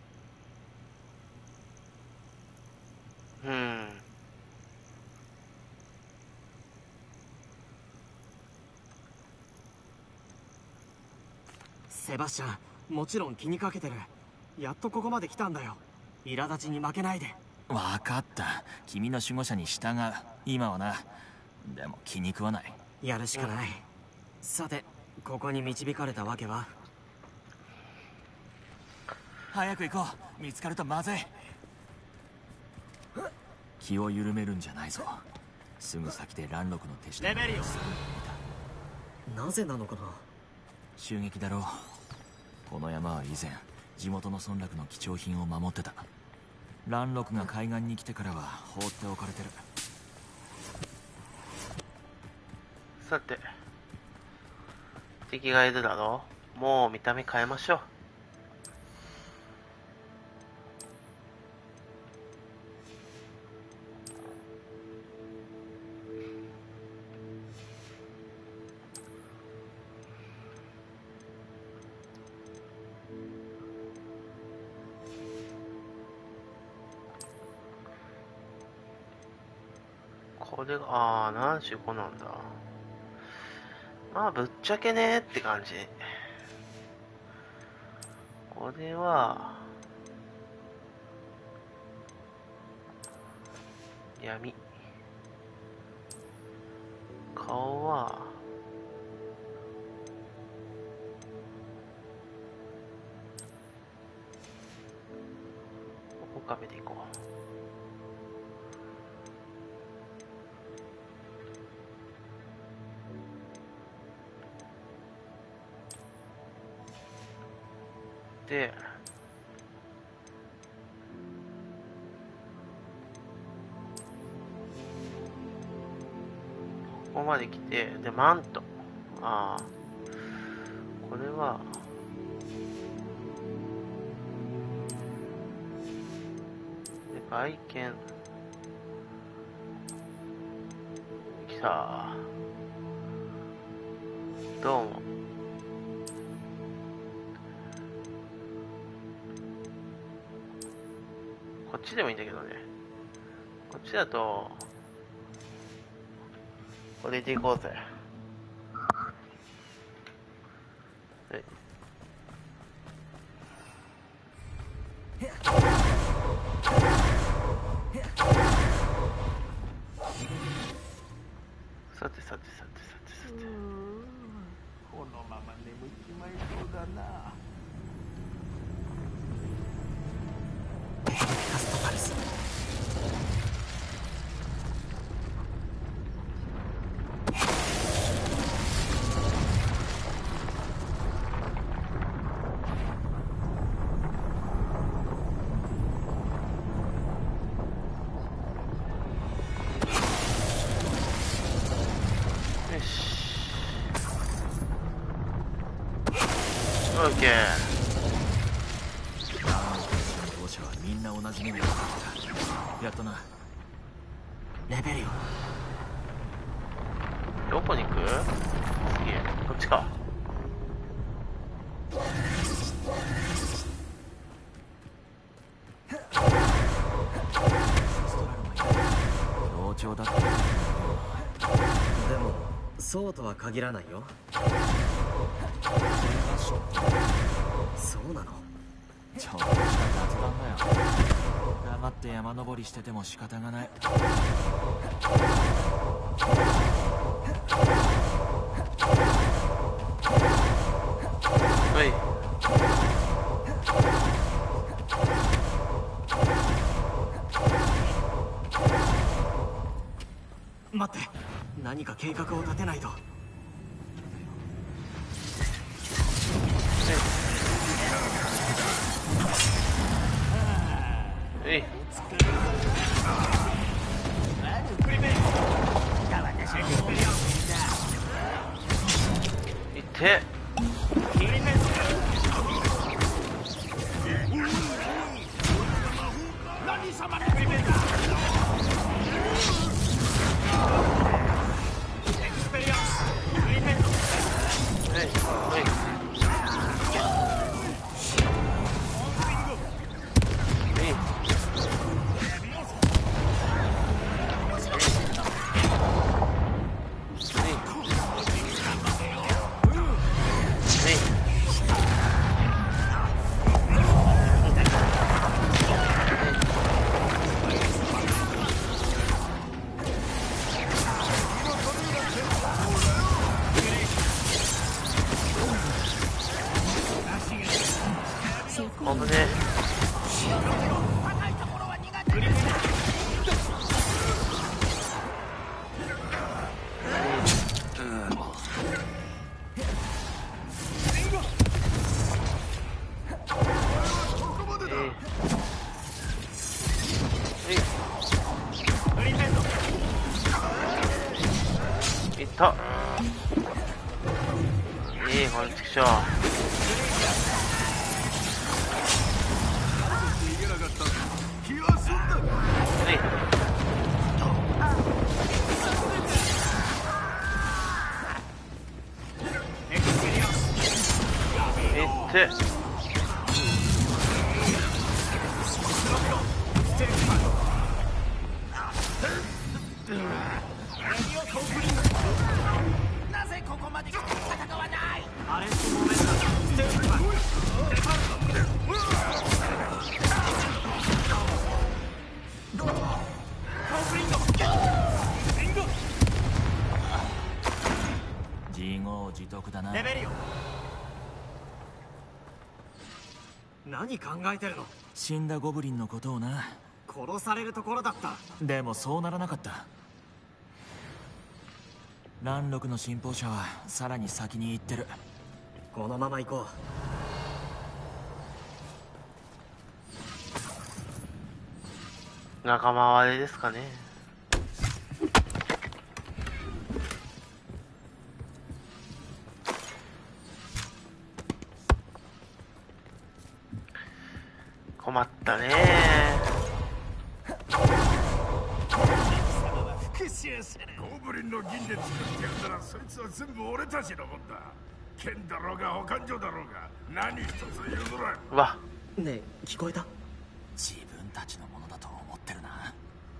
セバスチャン、もちろん気にかけてる。やっとここまで来たんだよ。苛立ちに負けないで。 分かった。君の守護者に従う。今はな。でも気に食わない。 やるしかない。さて、ここに導かれたわけは。 早く行こう。見つかるとまずい。気を緩めるんじゃないぞ。すぐ先で蘭禄の手下。 レベリオ。なぜなのかな。 襲撃だろう。この山は以前地元の村落の貴重品を守ってた。蘭禄が海岸に来てからは放っておかれてる。 さて、敵がいるだろう。もう見た目変えましょう。これが、何し5なんだ。まあ、ぶっちゃけねって感じ。これは、闇。顔は、 壁でいこう。でここまで来て、でマント、ああこれはで外見来た。どうも。こっちでもいいんだけどね。こっちだとこれでいこうぜ。はい。さてさてさてさてさて。 このまま眠っちまいそうだな。 カストパルス。 オッケー。 同社はみんな同じ目に遭ったやっとな。 レベリオ。 どこに行く？次こっちか。 同調だった。 でもそうとは限らないよ。そうなの？ ちょっとした雑談だよ。黙って山登りしてても仕方がない。 はい。 待って、何か計画を立てないと。 えい。いって何様クリベンだ。エクスペリアンスクリベンド。 はいはい。危ねえ。いった。これちくしょう。でなぜここまで戦わない。アレストモメンタステープマンデパルトコープリンドリング自業自得だな。 レベリオ何考えてるの？ 死んだゴブリンのことをな。 殺されるところだった。 でもそうならなかった。蘭禄の信奉者はさらに先に行ってる。 このまま行こう。仲間割れですかね。困ったね。 ゴブリンの銀で作ってやったらそいつは全部俺たちのもんだ。剣だろうが保管所だろうが何一つ譲らん。 わねえ、聞こえた？ 自分たちのものだと思ってるな。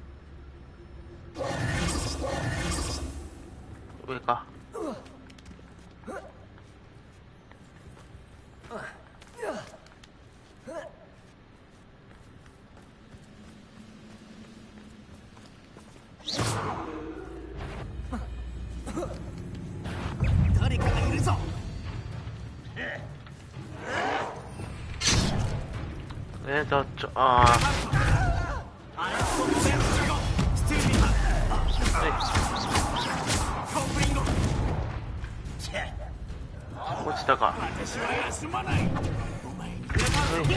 上か。 誰かがいるぞ。 どっち？ああ。落ちたか。 私は休まない。お前に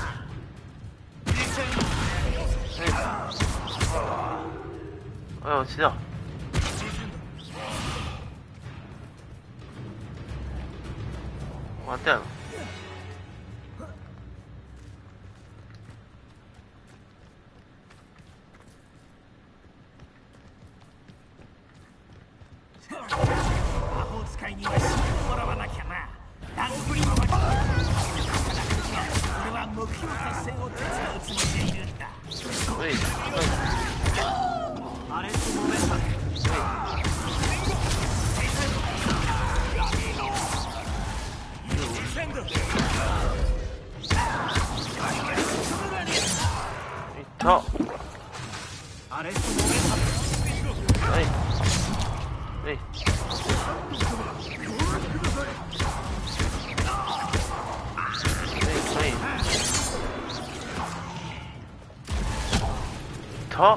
落ちた。待ってやろ。 魔法使いには死んでもらわなきゃな。ランクリの巻き。俺は目標達成を手伝うつもりでいるんだ。 あれともめた。 いった。 あれともめた。 はい。はい。た。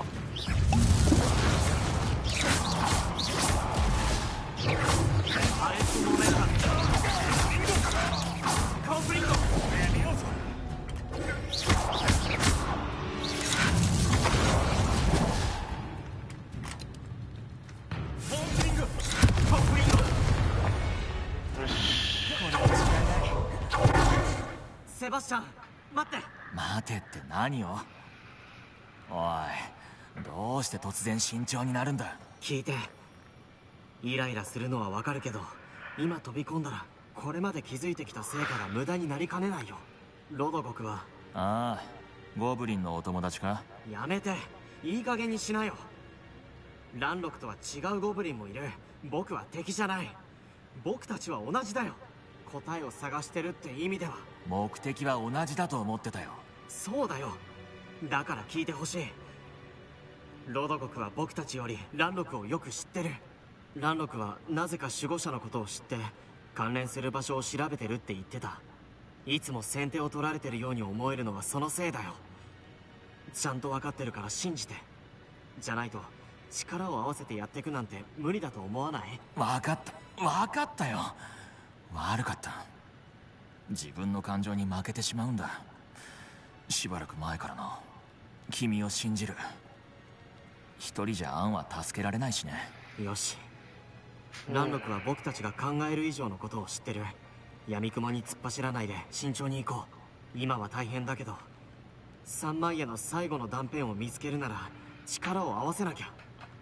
セバスチャン、待って。 待てって何を？おい、どうして突然慎重になるんだ？ 聞いて。イライラするのはわかるけど、今飛び込んだらこれまで築いてきた成果が無駄になりかねないよ。ロド国は。 ああ、ゴブリンのお友達か？ やめて、いい加減にしなよ。蘭禄とは違うゴブリンもいる。僕は敵じゃない。僕たちは同じだよ。答えを探してるって意味では。 目的は同じだと思ってたよ。 そうだよ。だから聞いてほしい。ロド国は僕たちより蘭禄をよく知ってる。蘭禄はなぜか守護者のことを知って関連する場所を調べてるって言ってた。いつも先手を取られてるように思えるのはそのせいだよ。ちゃんと分かってるから信じて。じゃないと力を合わせてやっていくなんて無理だと思わない？ 分かったよ。悪かった。自分の感情に負けてしまうんだ。しばらく前からな。君を信じる。一人じゃアンは助けられないしね。 よし。蘭禄は僕たちが考える以上のことを知ってる。闇雲に突っ走らないで慎重に行こう。今は大変だけど、三枚絵の最後の断片を見つけるなら力を合わせなきゃ。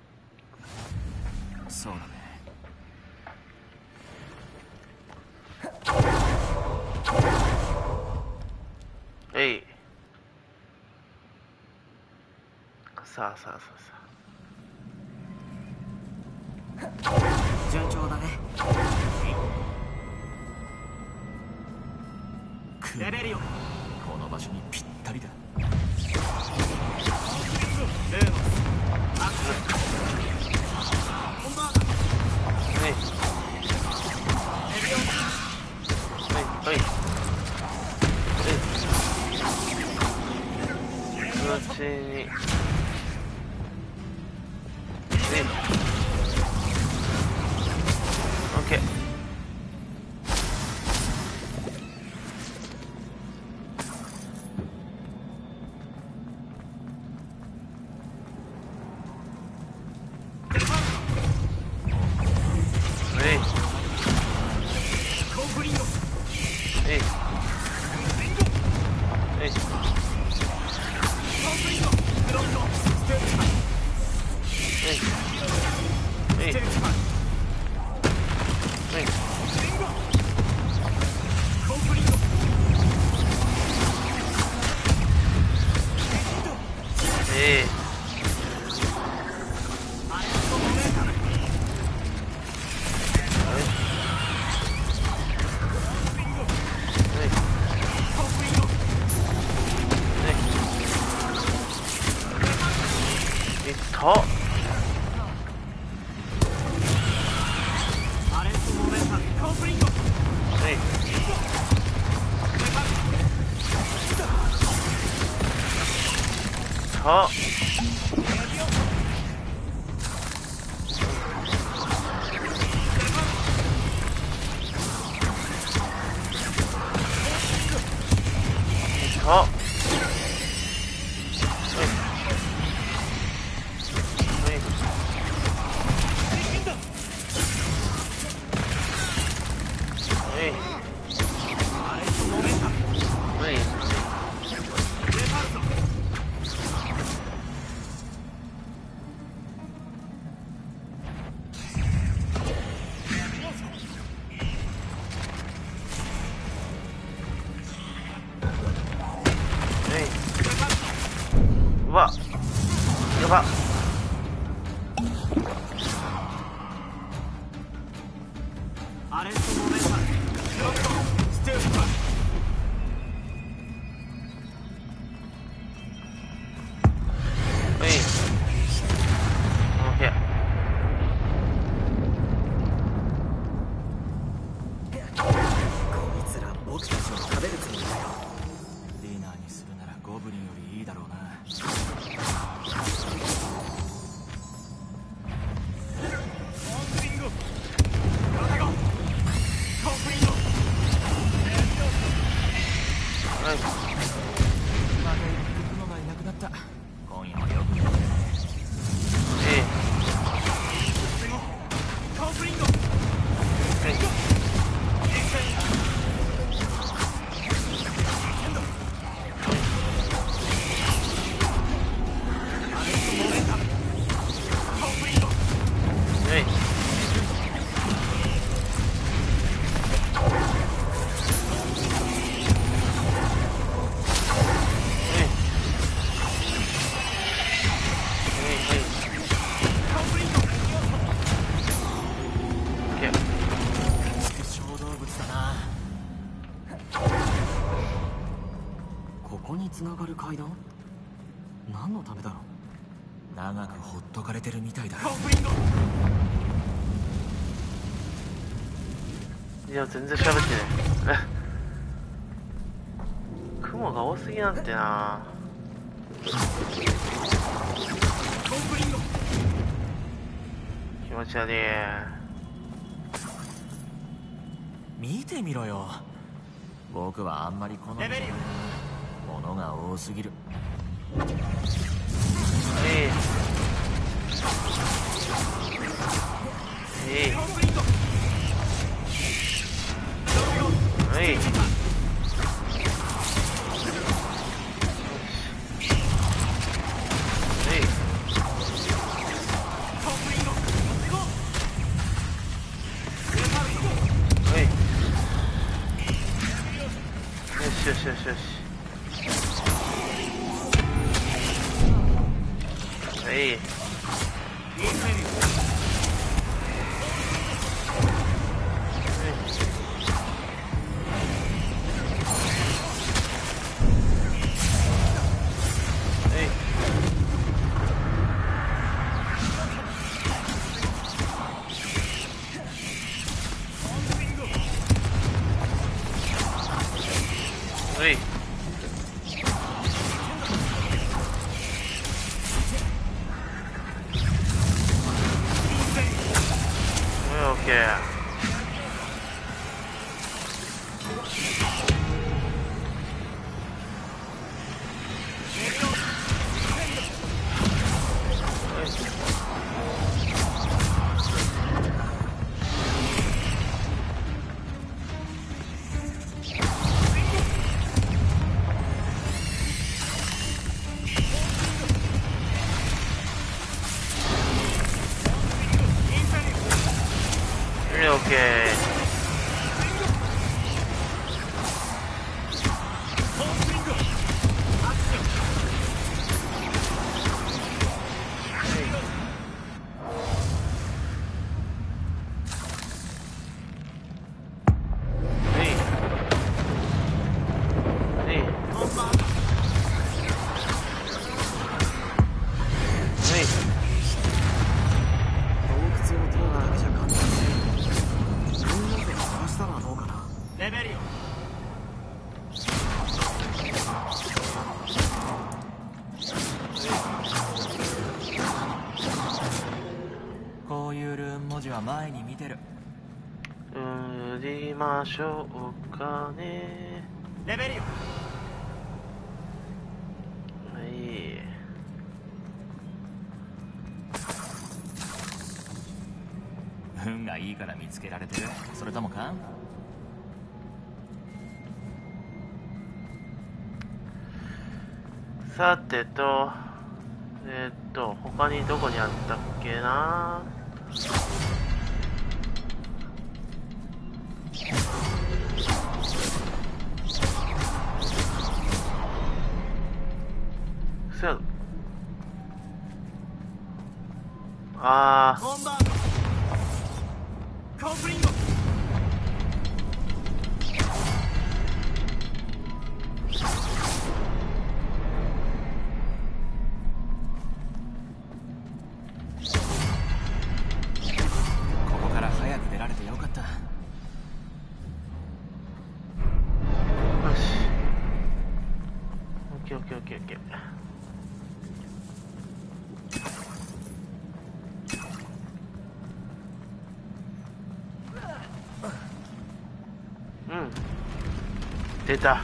そうだね。 えい。さあ。 順調だね。レベリオ。 この場所にぴったりだ。 レーノアクセコンバート。 はいはいはい。 にオッケー。うわ、やば。 アレストモメンタルステージパス。 つながる階段？何のためだろう。 長くほっとかれてるみたいだ。 いや全然喋ってね雲が多すぎなんてな。気持ち悪い。 見てみろよ。僕はあんまり好みじゃない。物が多すぎる。 よしよしよし。はい。 オッケー。 こういうルーン文字は前に見てる。 売りましょうかね。 レベリオ。 はい。 運がいいから見つけられてる。それともか？ さてと、他にどこにあったっけな。あー、 コンプリンゴ。 ここから早く出られてよかった。 よし。オッケーオッケーオッケーオッケー。出た。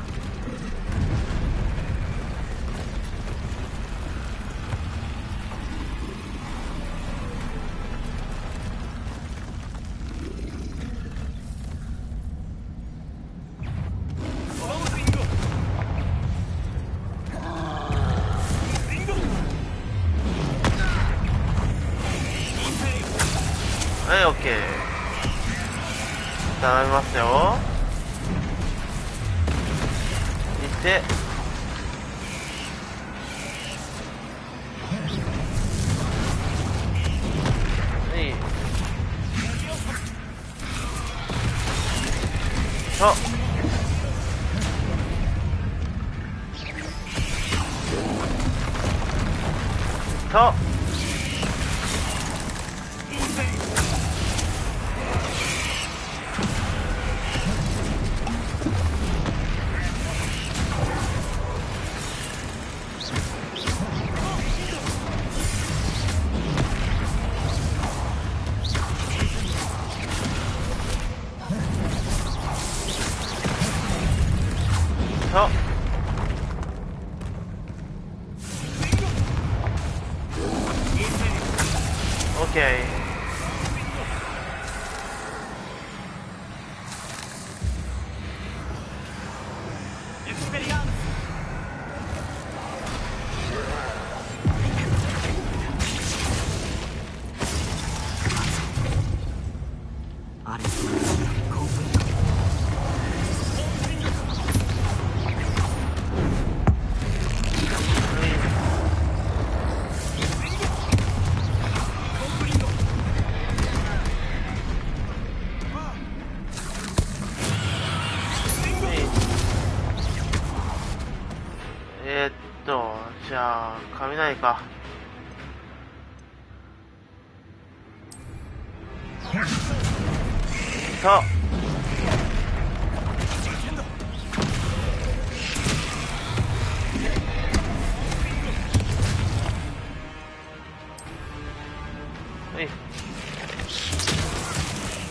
はい、オッケー。頼みますよ。で、はい。と。OK。じゃあ雷か。さあはい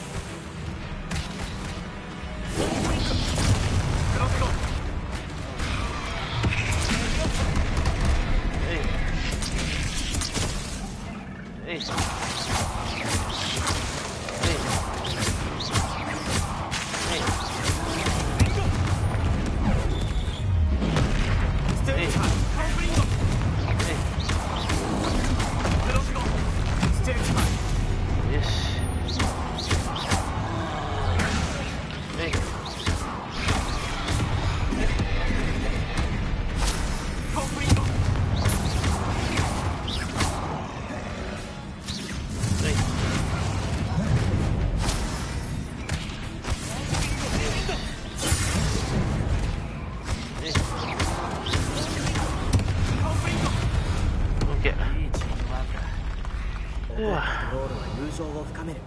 渉を深める。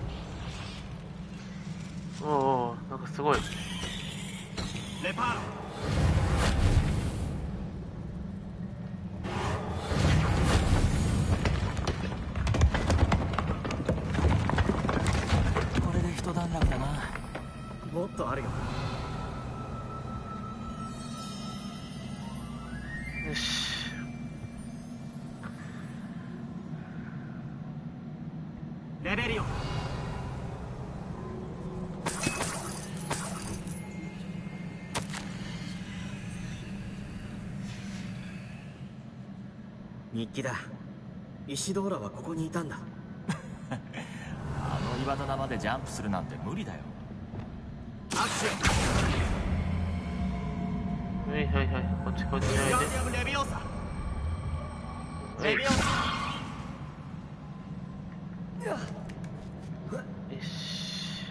おお、なんかすごい。 レパーロ。 これで一段落だな。 もっとあるよ。 よし。 レベリオ。 日記だ。イシドーラはここにいたんだ。 あの岩棚までジャンプするなんて無理だよ。 アクション。 はいはいはい、こっちこっちおいで。 レビオーサ。レビオーサ。 よし。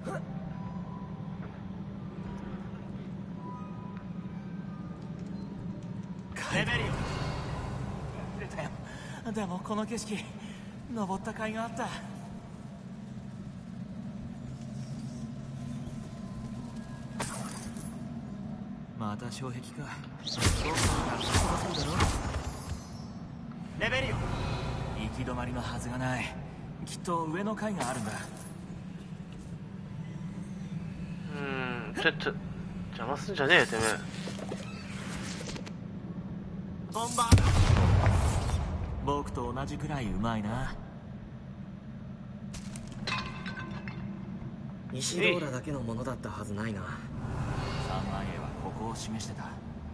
レベリオ。 出たよ。でもこの景色、登った甲斐があった。また障壁か。 レベリオ。 行き止まりのはずがない。きっと上の階があるんだ。 ちょっと邪魔すんじゃねえよてめえ。 ボンバー。 僕と同じくらいうまいな。 イシドーラだけのものだったはずないな。 3万円はここを示してた。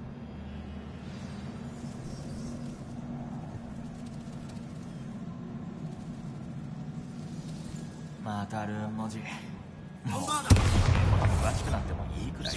またルーン文字。もう詳しくなってもいいくらい。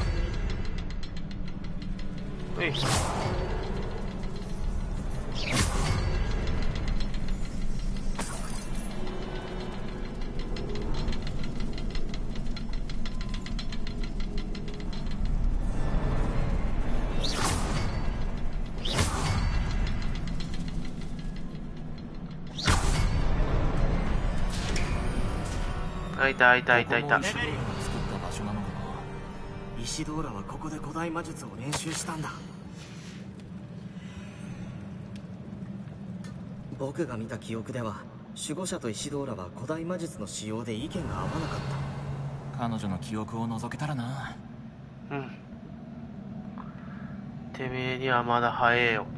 いたいたいたいた。 作った場所なのかな。 イシドーラはここで古代魔術を練習したんだ。僕が見た記憶では守護者とイシドーラは古代魔術の使用で意見が合わなかった。 彼女の記憶を除けたらな。 うん。てめえにはまだ早えよ。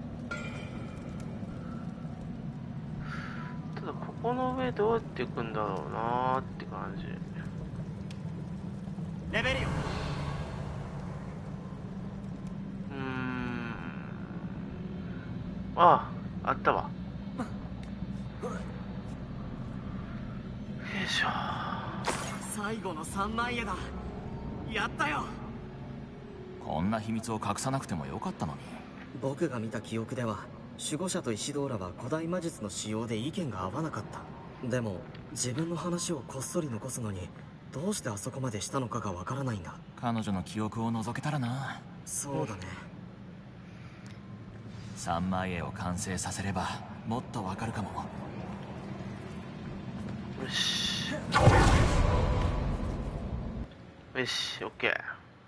ただここの上どうやって行くんだろうなーって感じ。 レベリオ。 あったわ。よいしょ。 最後の3万円だ。やったよ。 こんな秘密を隠さなくてもよかったのに。 僕が見た記憶では守護者とイシドーラは古代魔術の使用で意見が合わなかった。でも自分の話をこっそり残すのにどうしてあそこまでしたのかがわからないんだ。 彼女の記憶を除けたらな。 そうだね。 3万円を完成させればもっとわかるかも。 よしよし、オッケー。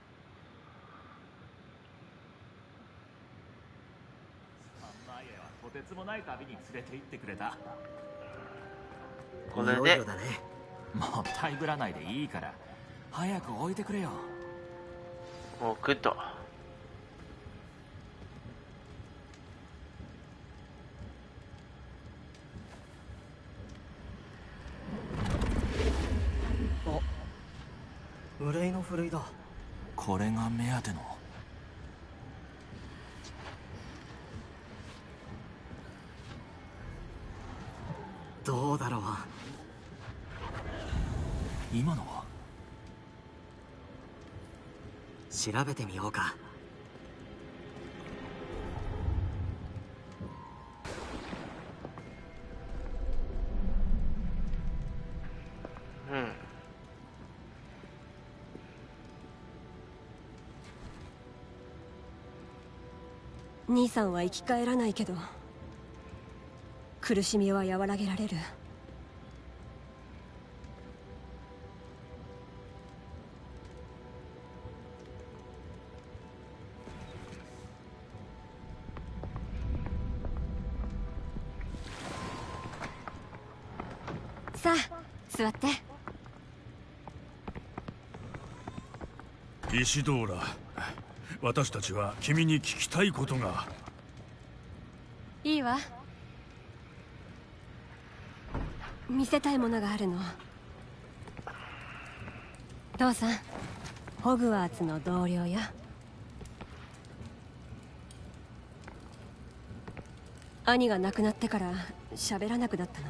とてつもない旅に連れて行ってくれた。 これでいよいよだね。 もったいぶらないでいいから早く置いてくれよ。 置くと。 憂いのふるいだ。 これが目当ての。 どうだろう。 今のは調べてみようか。 兄さんは生き返らないけど苦しみは和らげられる。 さあ座って。 イシドーラ、私たちは君に聞きたいことが。 いいわ。見せたいものがあるの。父さん、ホグワーツの同僚や。兄が亡くなってから喋らなくなったの。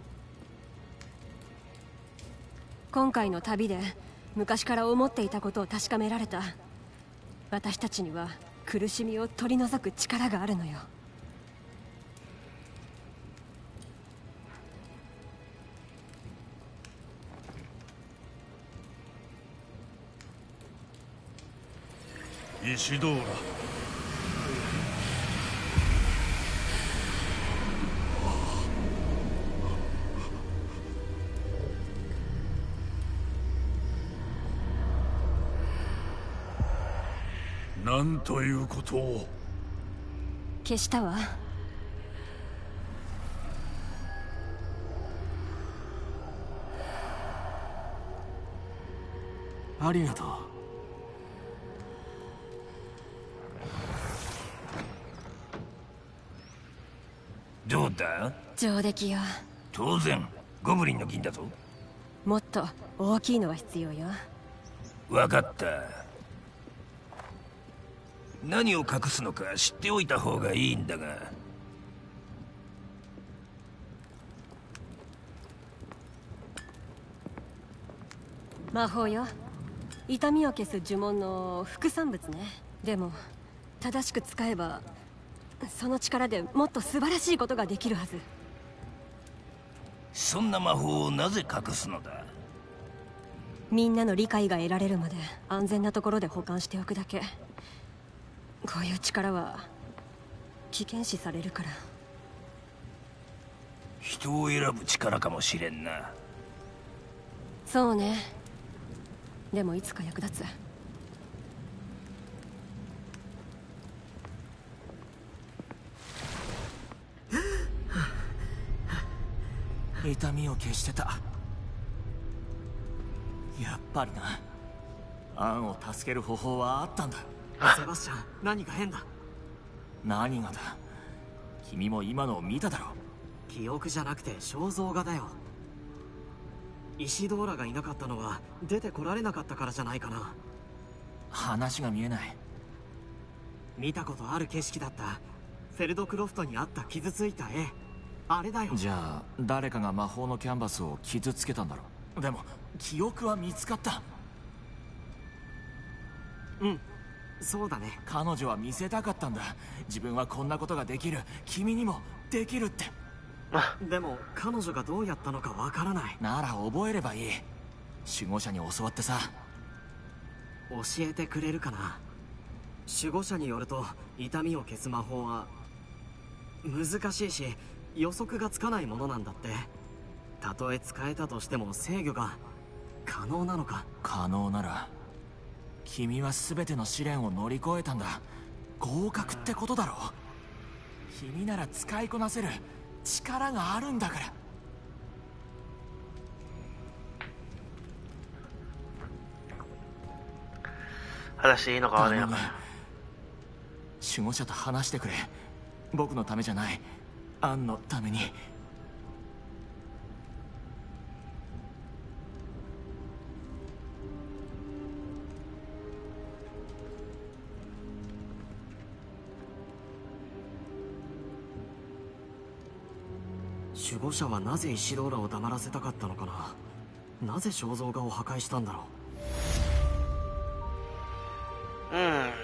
今回の旅で昔から思っていたことを確かめられた。私たちには苦しみを取り除く力があるのよ。 イシドーラ、なんということを。 消したわ。 ありがとう。 どうだ？ 上出来よ。 当然ゴブリンの銀だぞ。 もっと大きいのは必要よ。 分かった。何を隠すのか知っておいた方がいいんだが。 魔法よ。痛みを消す呪文の副産物ね。でも正しく使えばその力でもっと素晴らしいことができるはず。 そんな魔法をなぜ隠すのだ？ みんなの理解が得られるまで安全なところで保管しておくだけ。こういう力は危険視されるから。 人を選ぶ力かもしれんな。 そうね。でもいつか役立つ。 痛みを消してた。やっぱりな。アンを助ける方法はあったんだ。 セバスチャン、何か変だ。 何がだ？君も今のを見ただろ。 記憶じゃなくて肖像画だよ。イシドーラがいなかったのは出てこられなかったからじゃないかな。 話が見えない。 見たことある景色だった。フェルドクロフトにあった傷ついた絵、あれだよ。 じゃあ誰かが魔法のキャンバスを傷つけたんだろう。でも記憶は見つかった。 うん、そうだね。 彼女は見せたかったんだ。自分はこんなことができる、君にもできるって。 でも彼女がどうやったのかわからない。 なら覚えればいい。守護者に教わってさ。 教えてくれるかな。守護者によると痛みを消す魔法は難しいし予測がつかないものなんだって。たとえ使えたとしても制御が可能なのか。 可能なら君は全ての試練を乗り越えたんだ。合格ってことだろ。君なら使いこなせる力があるんだから。 話していいのか悪いのか。 守護者と話してくれ。僕のためじゃない、アンのために。 守護者はなぜイシドーラを黙らせたかったのかな。なぜ肖像画を破壊したんだろう。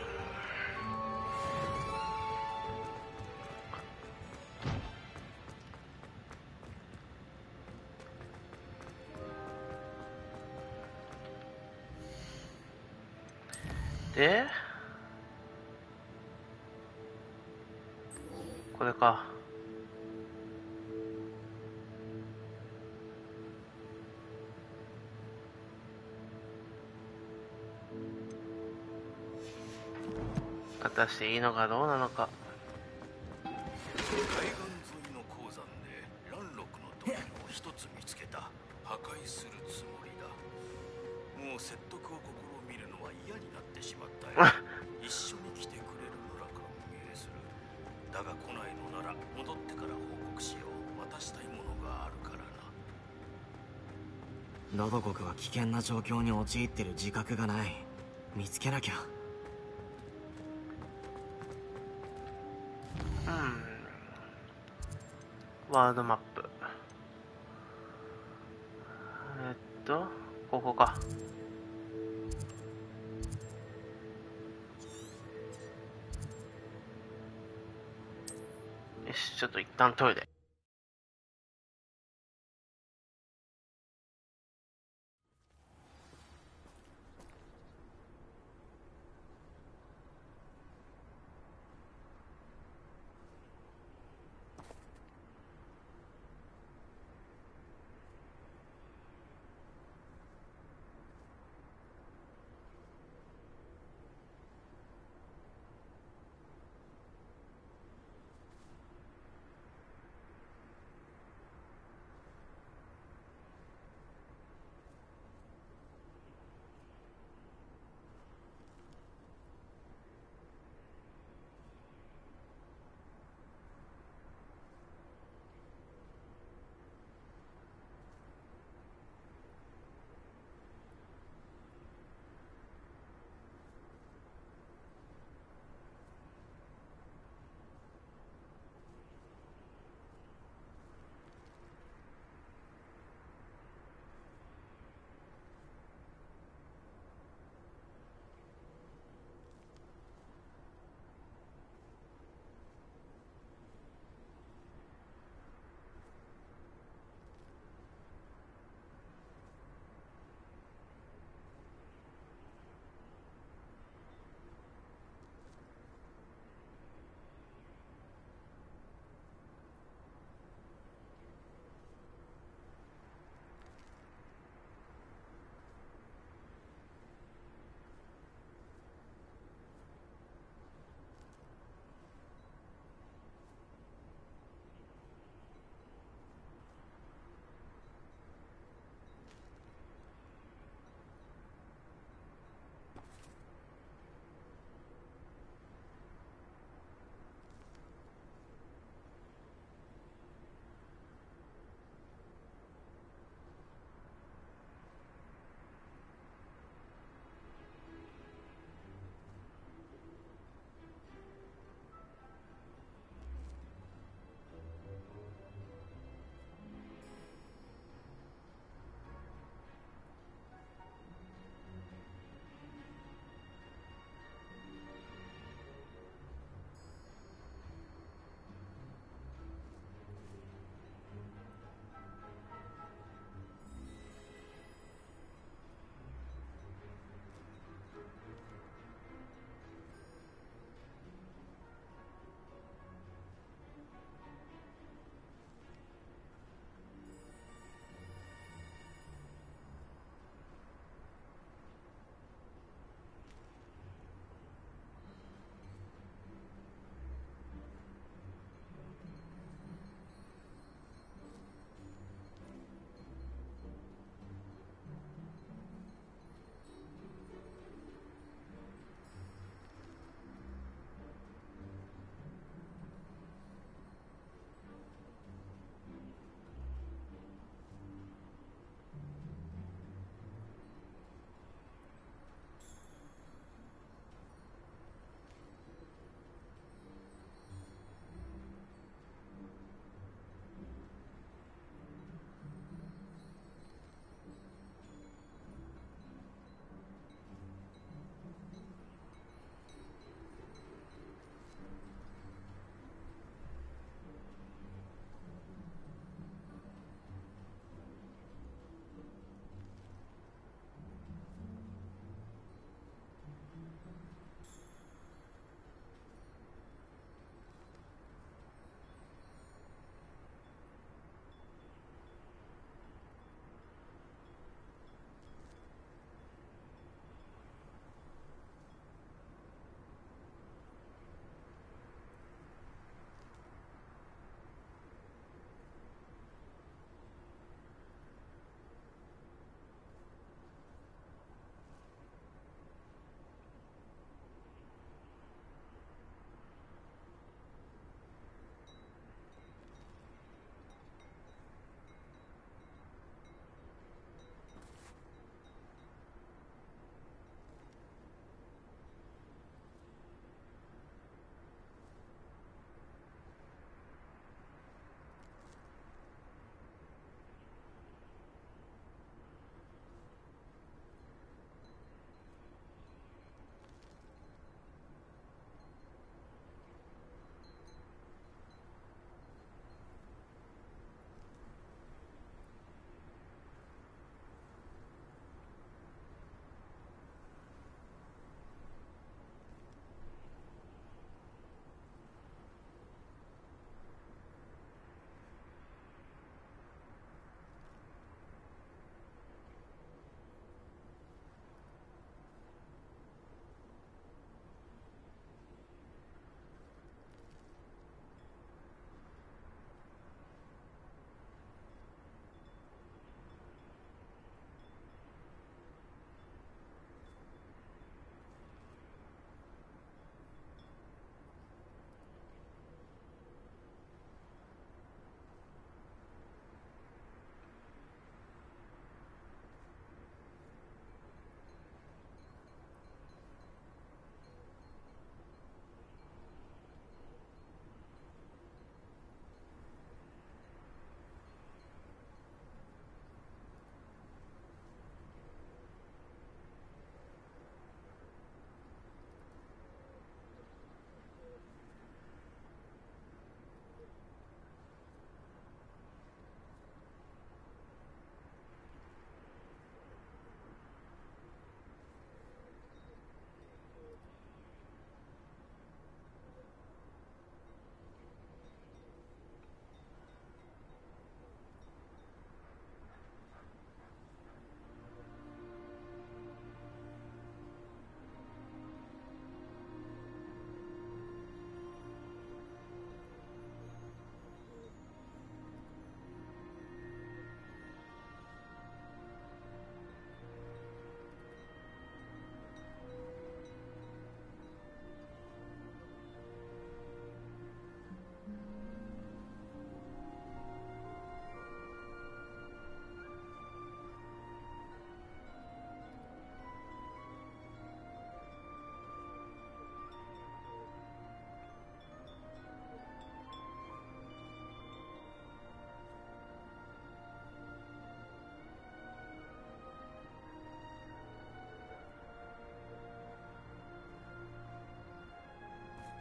でこれか。果たしていいのかどうなのか。 海岸沿いの鉱山でランロクの時計を一つ見つけた。 説得を試みるのは嫌になってしまったよ。一緒に来てくれるなら歓迎する。だが来ないのなら戻ってから報告しよう。渡したいものがあるからな。 ロド国は危険な状況に陥ってる自覚がない。見つけなきゃ。 ワールドマップ。ここか。よし、ちょっと一旦トイレ。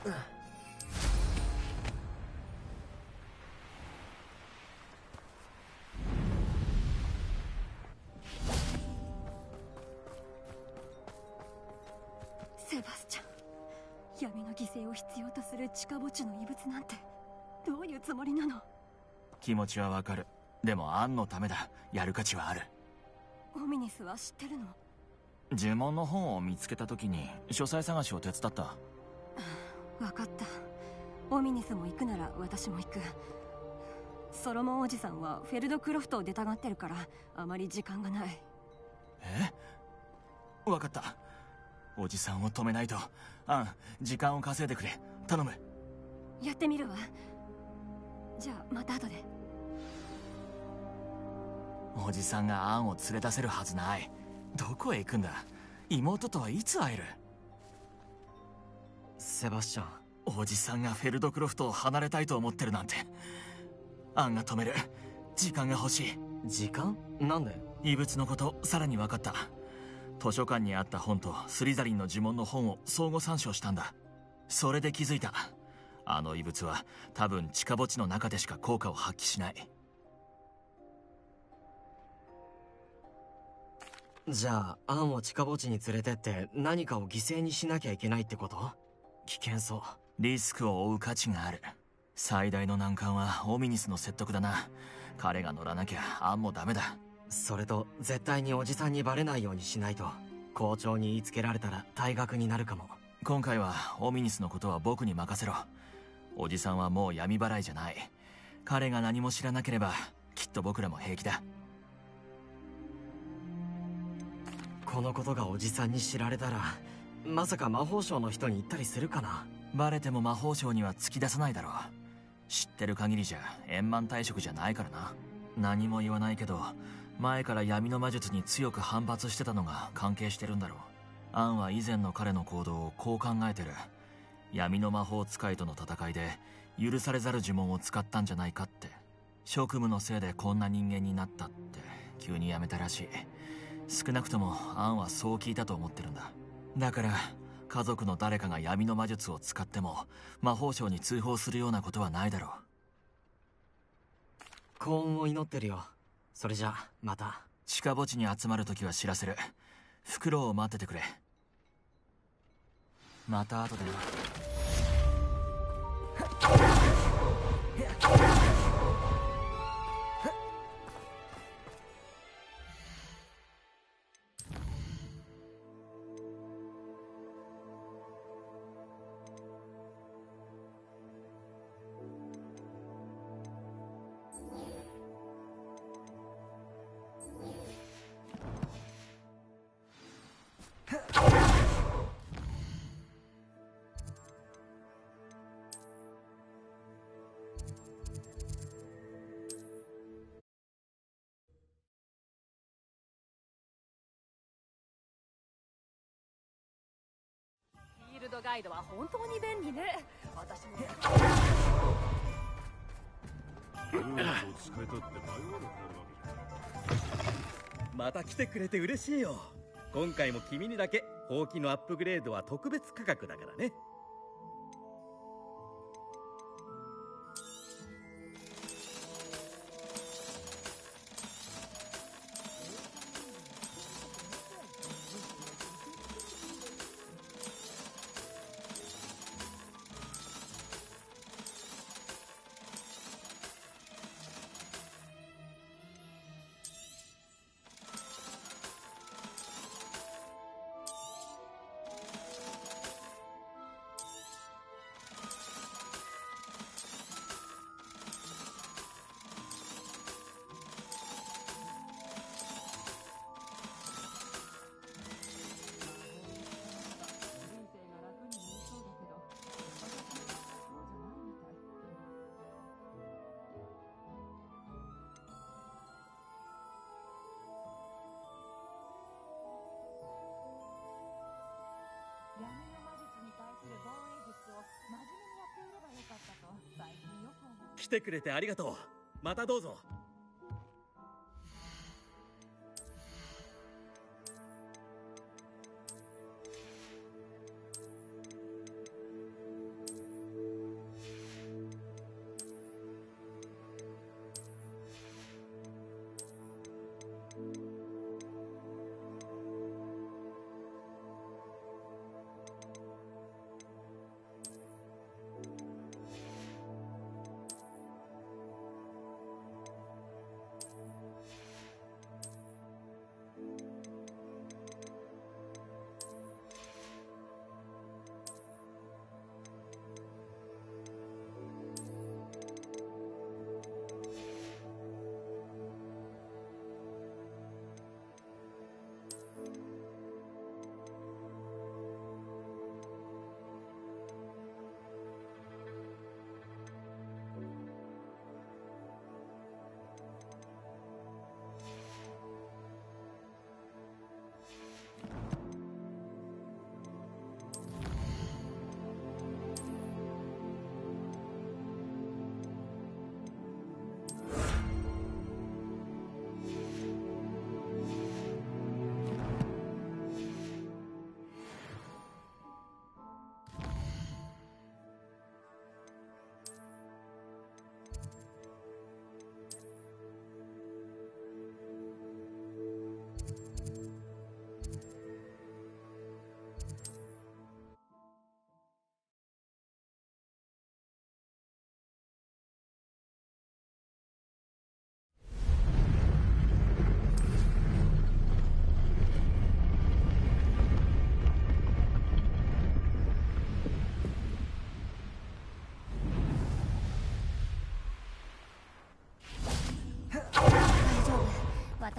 セバスチャン、闇の犠牲を必要とする地下墓地の遺物なんてどういうつもりなの？ 気持ちはわかる。でもアンのためだ。やる価値はある。 オミニスは知ってるの？ 呪文の本を見つけた時に書斎探しを手伝った。 分かった。オミニスも行くなら私も行く。ソロモンおじさんはフェルドクロフトを出たがってるからあまり時間がない。 え？分かった。おじさんを止めないと。アン、時間を稼いでくれ。頼む。 やってみるわ。じゃあまた後で。 おじさんがアンを連れ出せるはずない。どこへ行くんだ？妹とはいつ会える？ セバスチャン、 おじさんがフェルドクロフトを離れたいと思ってるなんて。アンが止める。時間が欲しい。 時間？なんで？ 異物のこと、さらに分かった。図書館にあった本とスリザリンの呪文の本を相互参照したんだ。それで気づいた。あの異物は多分地下墓地の中でしか効果を発揮しない。 じゃあアンを地下墓地に連れてって何かを犠牲にしなきゃいけないってこと？危険そう。 リスクを負う価値がある。最大の難関はオミニスの説得だな。彼が乗らなきゃアンもダメだ。 それと絶対におじさんにバレないようにしないと。校長に言いつけられたら退学になるかも。 今回はオミニスのことは僕に任せろ。おじさんはもう闇払いじゃない。彼が何も知らなければきっと僕らも平気だ。 このことがおじさんに知られたらまさか魔法省の人に言ったりするかな？ バレても魔法省には突き出さないだろう。知ってる限りじゃ円満退職じゃないからな。何も言わないけど前から闇の魔術に強く反発してたのが関係してるんだろう。アンは以前の彼の行動をこう考えてる。闇の魔法使いとの戦いで許されざる呪文を使ったんじゃないかって。職務のせいでこんな人間になったって急に辞めたらしい。少なくともアンはそう聞いたと思ってるんだ。だから家族の誰かが闇の魔術を使っても魔法省に通報するようなことはないだろう。 幸運を祈ってるよ。それじゃまた。 地下墓地に集まるときは知らせる。フクロウを待っててくれ。また後でな。 フィールドガイドは本当に便利ね。私もまた来てくれて嬉しいよ。今回も君にだけほうきのアップグレードは特別価格だからね。 闇の魔術に対する防衛術を真面目にやっていればよかったと最近よく思う。 来てくれてありがとう。またどうぞ。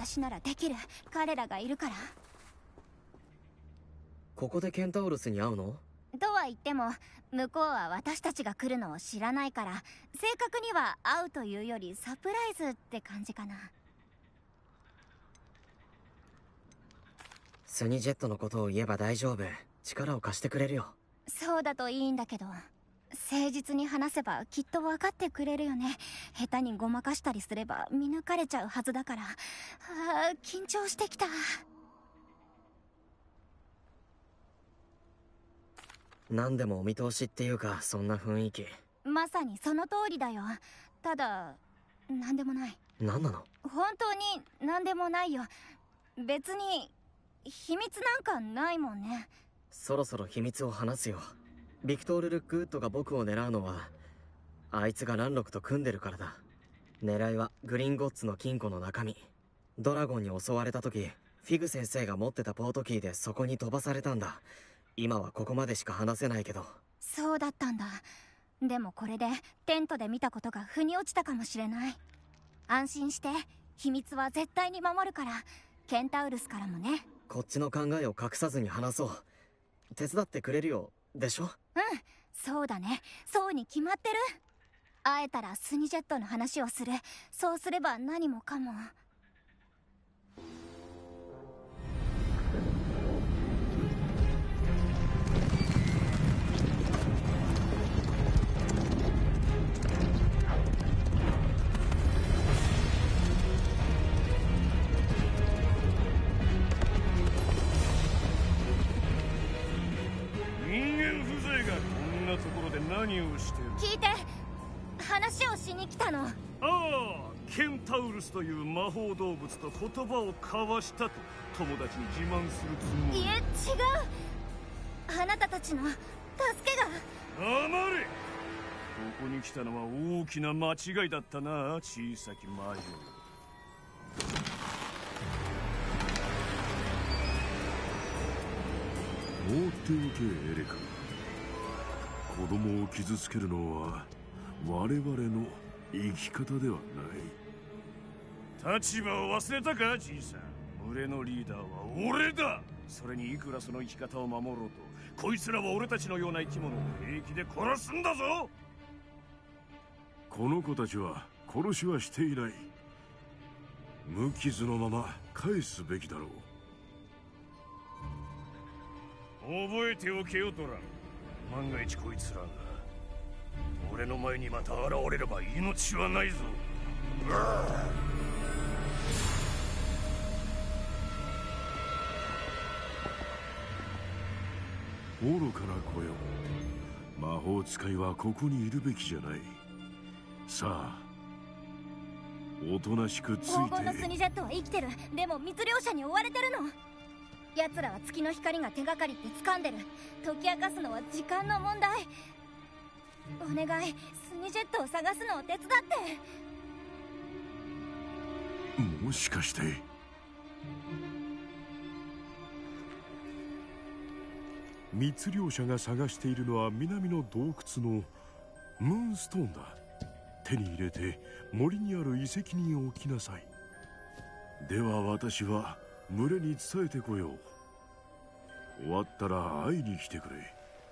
私ならできる。彼らがいるから。 ここでケンタウルスに会うの？ とは言っても向こうは私たちが来るのを知らないから、正確には会うというよりサプライズって感じかな。 スニジェットのことを言えば大丈夫。力を貸してくれるよ。 そうだといいんだけど、誠実に話せばきっと分かってくれるよね。下手にごまかしたりすれば見抜かれちゃうはずだから。緊張してきた。 何でもお見通しっていうか、そんな雰囲気。 まさにその通りだよ。ただ何でもない。 何なの？ 本当に何でもないよ。別に秘密なんかないもんね。 そろそろ秘密を話すよ。ビクトール・ルックウッドが僕を狙うのは、あいつがランロクと組んでるからだ。狙いはグリンゴッツの金庫の中身。ドラゴンに襲われた時、フィグ先生が持ってたポートキーでそこに飛ばされたんだ。今はここまでしか話せないけど。 そうだったんだ。でもこれでテントで見たことが腑に落ちたかもしれない。安心して、秘密は絶対に守るから。ケンタウルスからもね。 こっちの考えを隠さずに話そう。手伝ってくれるよ、でしょ？ そうだね。そうに決まってる。会えたらスニジェットの話をする。そうすれば何もかも。 ところで何をしてる？ 聞いて、話をしに来たの。 ケンタウルスという魔法動物と言葉を交わしたと友達に自慢するつもり？ いえ、違う。あなたたちの助けが。 黙れ。ここに来たのは大きな間違いだったな、小さき魔女。 放っておけ、エレカ。子供を傷つけるのは我々の生き方ではない。立場を忘れたか、じいさん。群れのリーダーは俺だ。それにいくらその生き方を守ろうと、こいつらは俺たちのような生き物を平気で殺すんだぞ。 この子たちは殺しはしていない。無傷のまま返すべきだろう。覚えておけよ、ドラン。万が一こいつらが俺の前にまた現れれば命はないぞ。 愚かな子よ。魔法使いはここにいるべきじゃない。さあ、おとなしくついて。 黄金のスニジェットは生きてる。でも密漁者に追われてるの。奴らは月の光が手がかりって掴んでる。解き明かすのは時間の問題。お願い、スニジェットを探すのを手伝って。 もしかして密漁者が探しているのは南の洞窟のムーンストーンだ。手に入れて森にある遺跡に置きなさい。では私は群れに伝えてこよう。終わったら会いに来てくれ。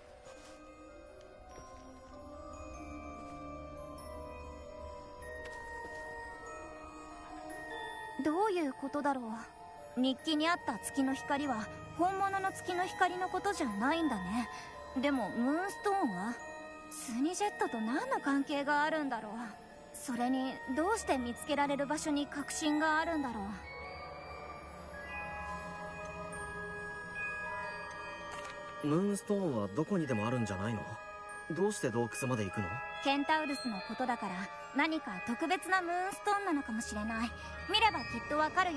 どういうことだろう。日記にあった月の光は本物の月の光のことじゃないんだね。でもムーンストーンはスニジェットと何の関係があるんだろう。それにどうして見つけられる場所に確信があるんだろう。ムーンストーンはどこにでもあるんじゃないの？どうして洞窟まで行くの？ ケンタウルスのことだから何か特別なムーンストーンなのかもしれない。見ればきっとわかるよ。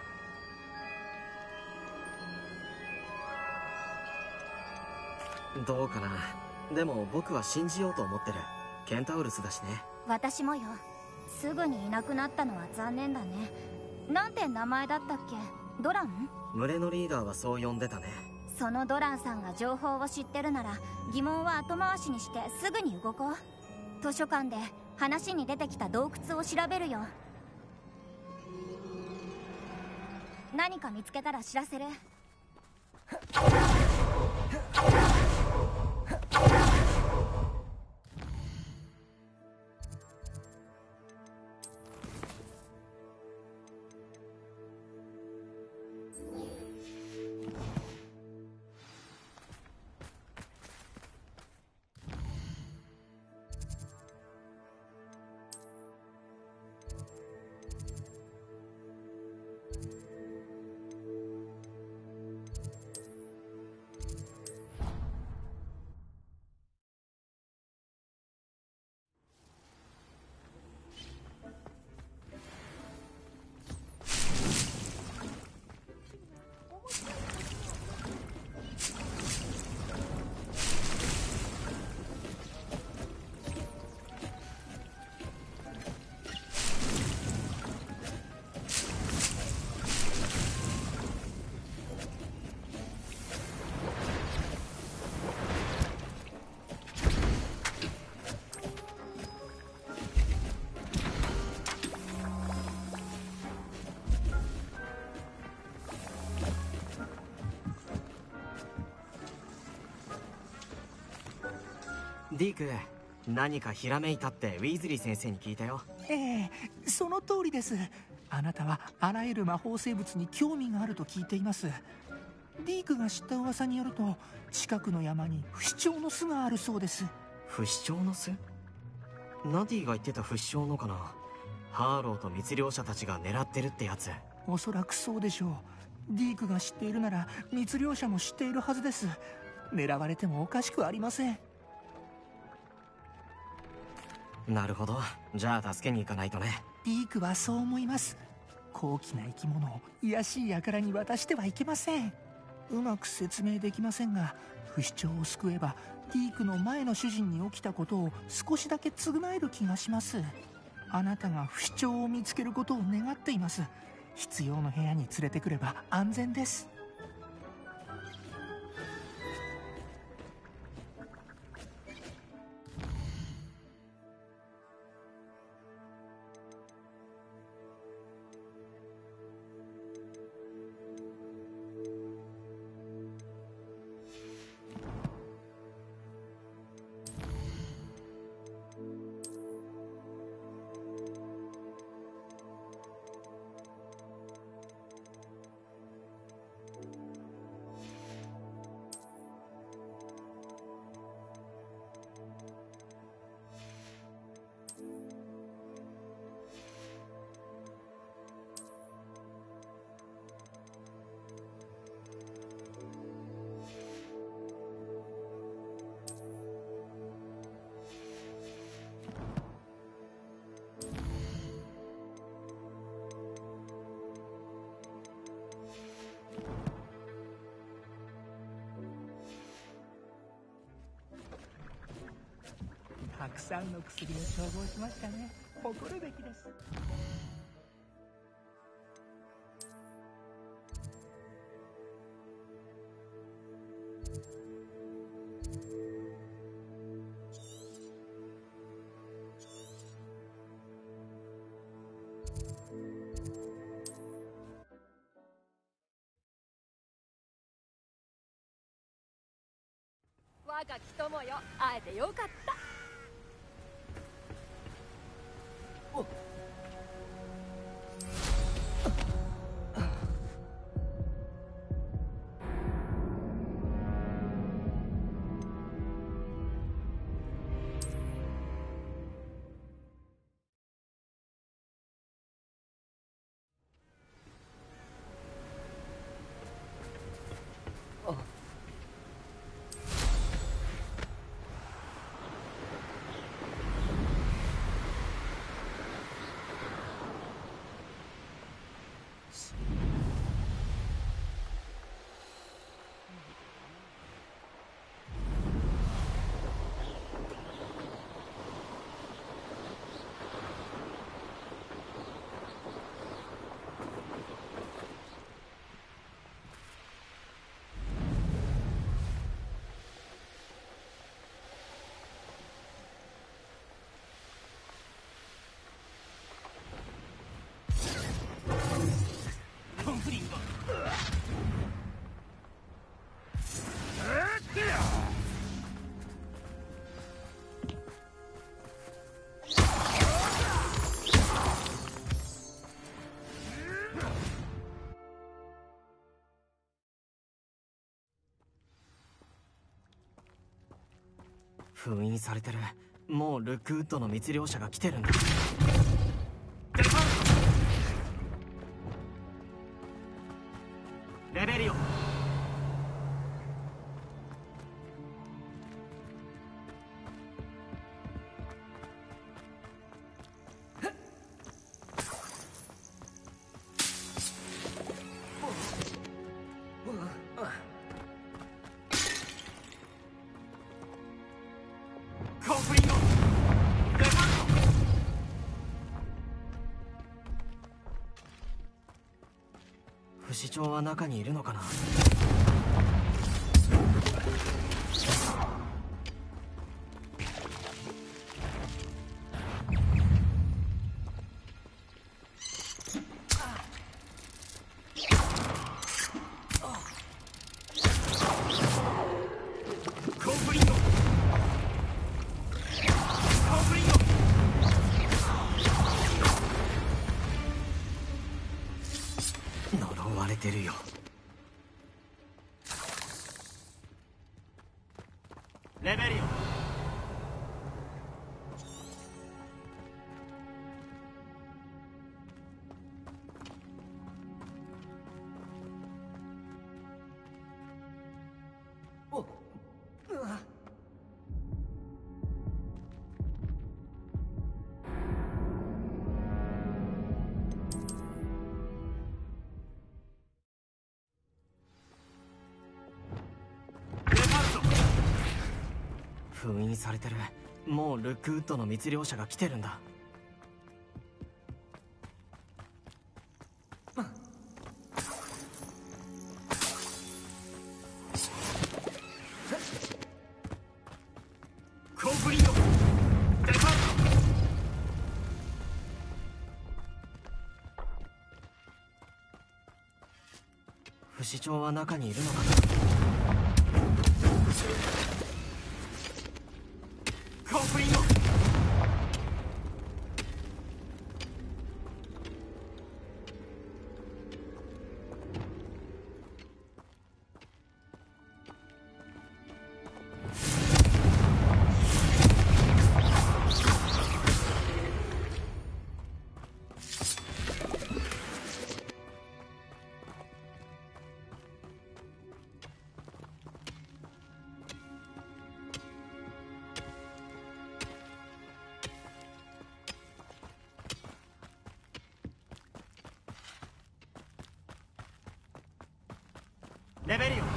どうかな。でも僕は信じようと思ってる。ケンタウルスだしね。 私もよ。すぐにいなくなったのは残念だね。なんて名前だったっけ？ドラン？ 群れのリーダーはそう呼んでたね。 そのドランさんが情報を知ってるなら疑問は後回しにしてすぐに動こう。図書館で話に出てきた洞窟を調べるよ。 何か見つけたら知らせる。 ディーク、何かひらめいたってウィーズリー先生に聞いたよ。 ええ、その通りです。あなたはあらゆる魔法生物に興味があると聞いています。ディークが知った噂によると、近くの山に不死鳥の巣があるそうです。 不死鳥の巣？ナディが言ってた不死鳥のかな。ハーローと密猟者たちが狙ってるってやつ。 おそらくそうでしょう。ディークが知っているなら密猟者も知っているはずです。狙われてもおかしくありません。 なるほど。じゃあ助けに行かないとね。 ディークはそう思います。高貴な生き物を卑しい輩に渡してはいけません。うまく説明できませんが、不死鳥を救えばディークの前の主人に起きたことを少しだけ償える気がします。あなたが不死鳥を見つけることを願っています。必要の部屋に連れてくれば安全です。たくさんの薬を調合しましたね。誇るべきです。 若き友よ、会えてよかった。 封印されてる。もうルクウッドの密漁者が来てるんだ。レベリオ。不死鳥は中にいるのかな。てるよ。レベリオ。おっ、封印されてる。もうルクウッドの密漁者が来てるんだ。不死鳥は中にいるのかな。レベリオ。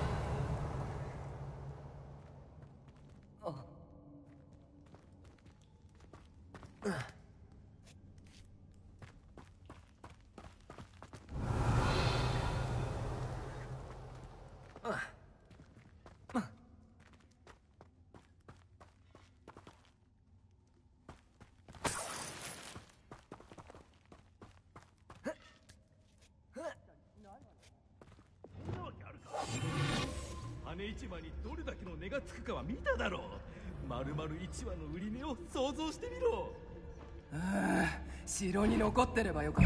羽市場にどれだけの値がつくかは見ただろう。丸々1羽の売り値を想像してみろ。 ああ、城に残ってればよかった。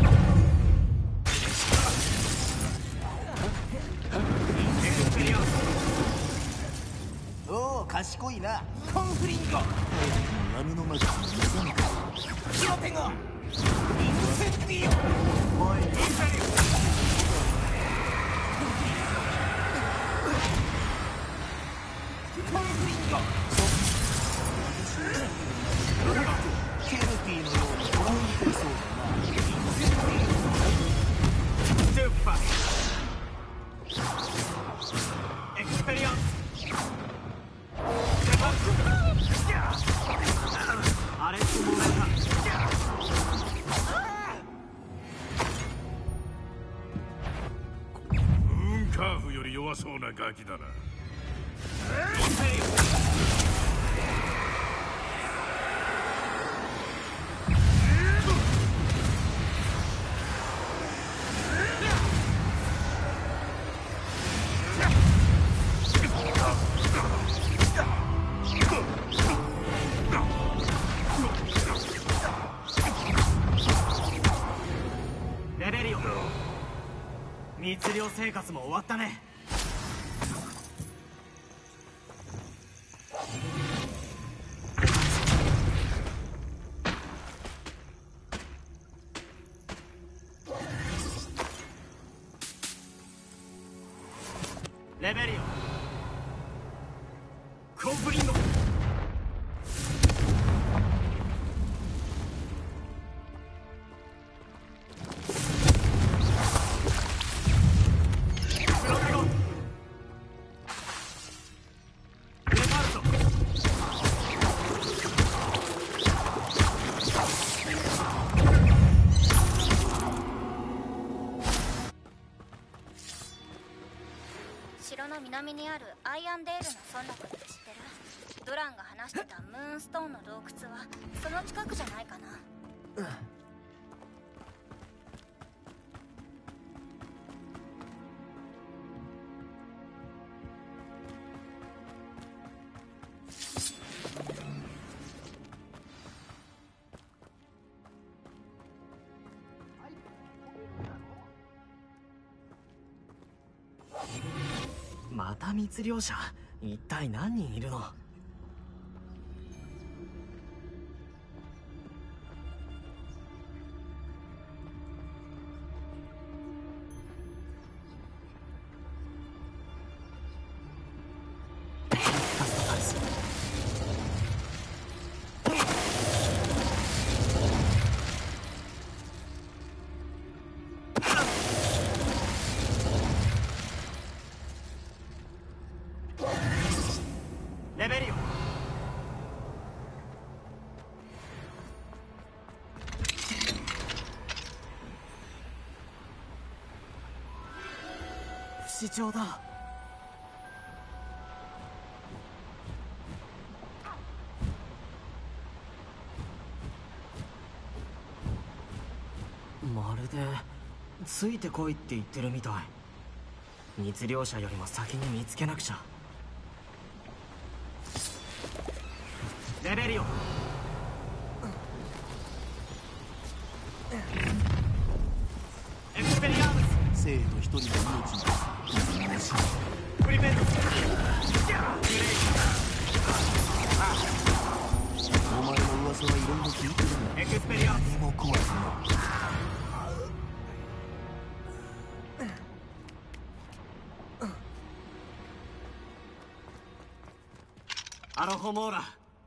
おお、賢いな。コンフリンゴ。 闇の魔術の盗みか。 キロテゴ。インセンティオ。おい、インセンティオ。コンフリンゴ。ケルティのように動いてそうだな。インセンティオ。スーパー。エクスペリアンス。アレスモメタ。 カーフより弱そうなガキだな。 レベリオ。密漁生活も終わったね。 レベリオコンプリンゴ城の南にあるアイアンデールの村落って知ってる？ドランが話してたムーンストーンの洞窟はその近くじゃないかな。 また密漁者。一体何人いるの？ レベリオ不死鳥だ。まるでついてこいって言ってるみたい。密漁者よりも先に見つけなくちゃ。 レベリオエクスペリアームス生徒一人の命にしプリペントお前の噂はいろいろ聞いてるがエクスペリアームス何も怖くない。 アロホモーラ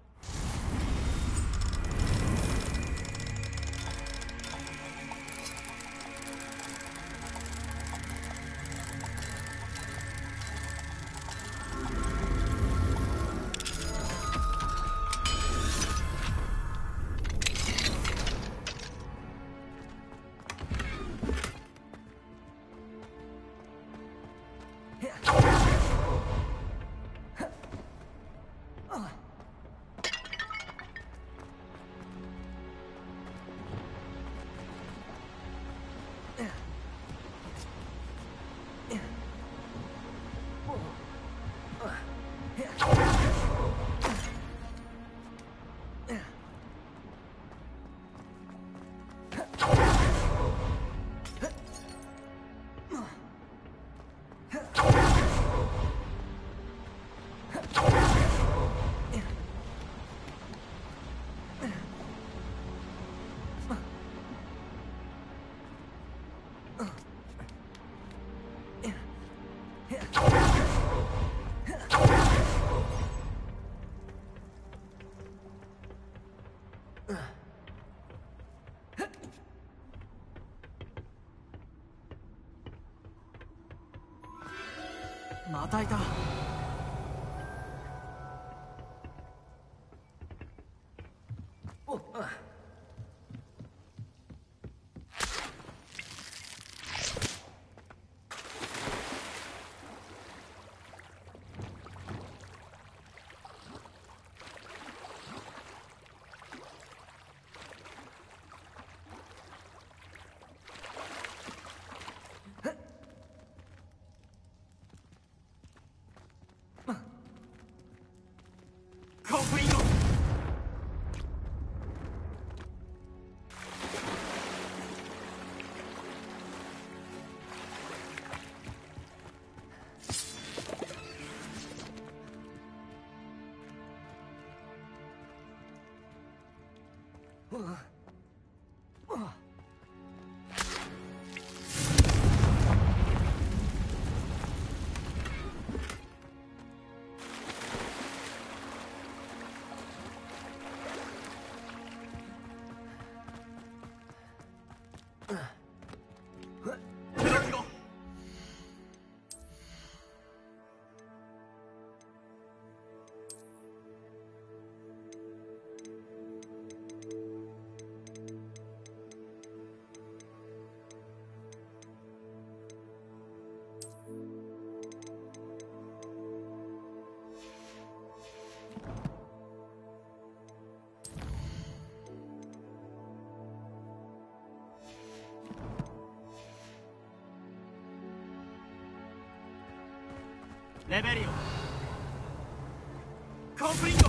またいた。 コンプリンゴレベリオコンプリント。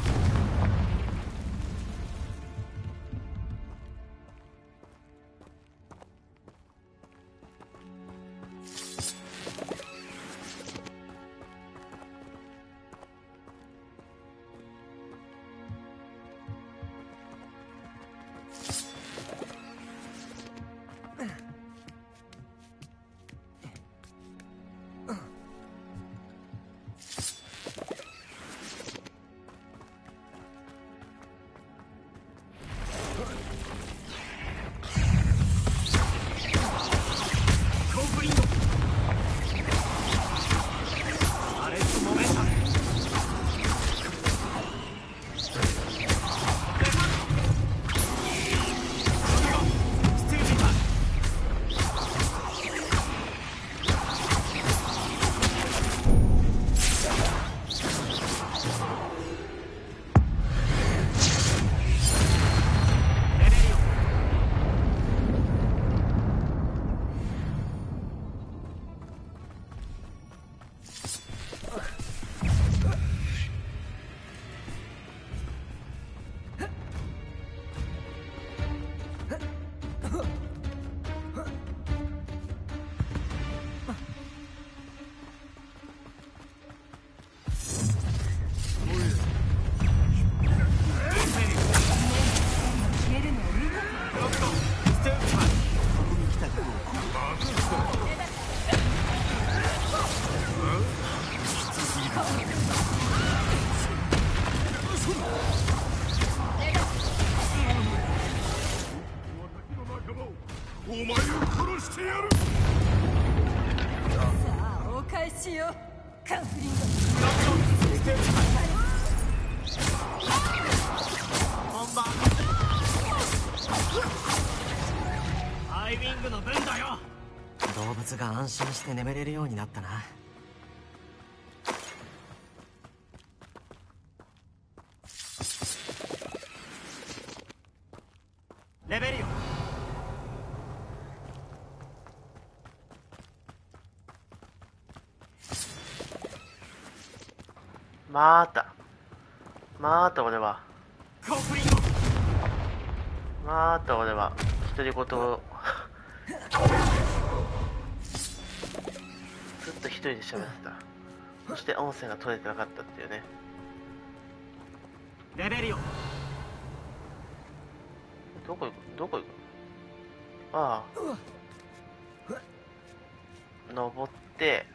お前を殺してやる。 さあお返しよカンフリング。 本番アイウィングの分だよ。 動物が安心して眠れるようになったな。 レベリオまた俺は独り言をずっと一人で喋ってた。そして音声が取れてなかったっていうね。 レベリオどこ行くああ、登って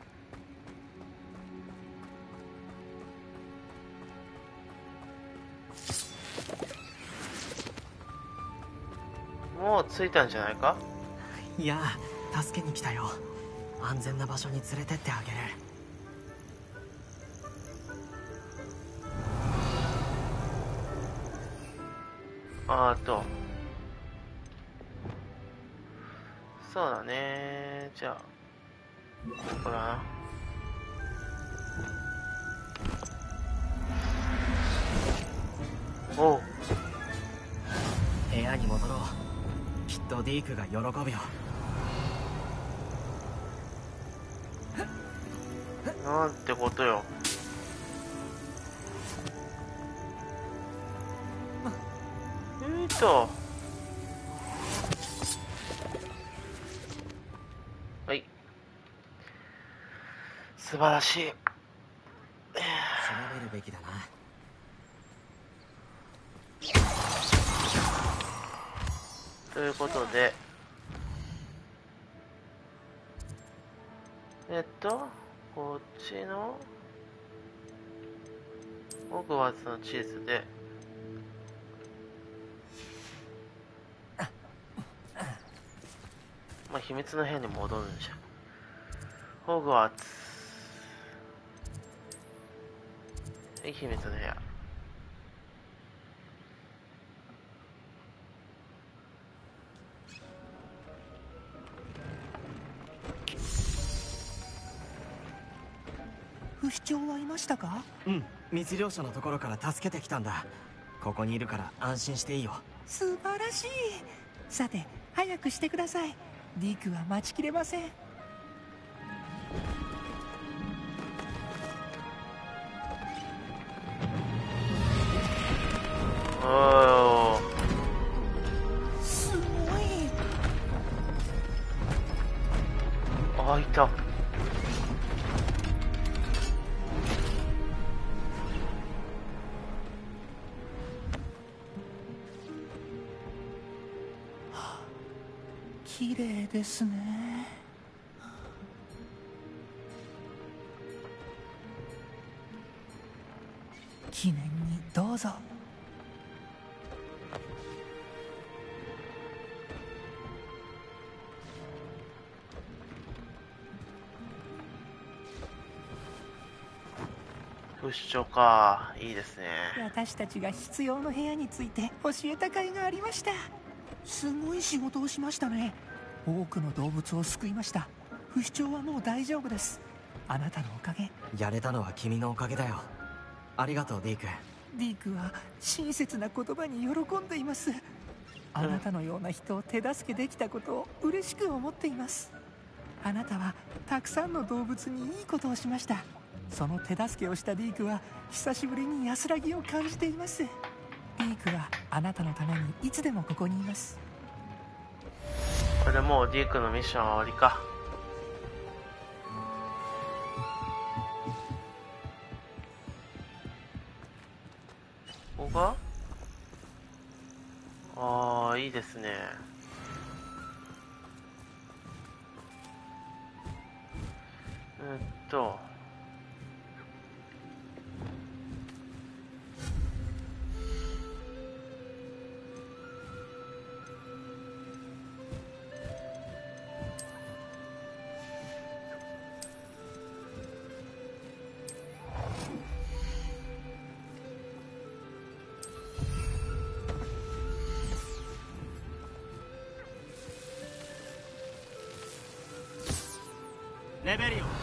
もう着いたんじゃないか。 いや、助けに来たよ。安全な場所に連れてってあげる。 そうだね。じゃあこれだな。おう、 部屋に戻ろう。きっとディークが喜ぶよ。 なんてことよ。はい、素晴らしい。 調べるべきだな。 ということでこっちのホグワーツの地図で秘密の部屋に戻るんじゃん。ホグワーツ、はい、秘密の部屋。 不死鳥はいましたか？ うん、密猟者のところから助けてきたんだ。ここにいるから安心していいよ。 素晴らしい。さて早くしてください。ディークは待ちきれません。 綺麗ですね。記念にどうぞ。 不死鳥か、いいですね。 私たちが必要の部屋について教えた甲斐がありました。すごい仕事をしましたね。多くの動物を救いました。不死鳥はもう大丈夫です。あなたのおかげ。 やれたのは君のおかげだよ。ありがとう、ディーク。 ディークは親切な言葉に喜んでいます。あなたのような人を手助けできたことを嬉しく思っています。あなたはたくさんの動物にいいことをしました。その手助けをしたディークは久しぶりに安らぎを感じています。ディークはあなたのためにいつでもここにいます。 これでもうディークのミッションは終わりか。ここがああ、いいですね。 レベリオ。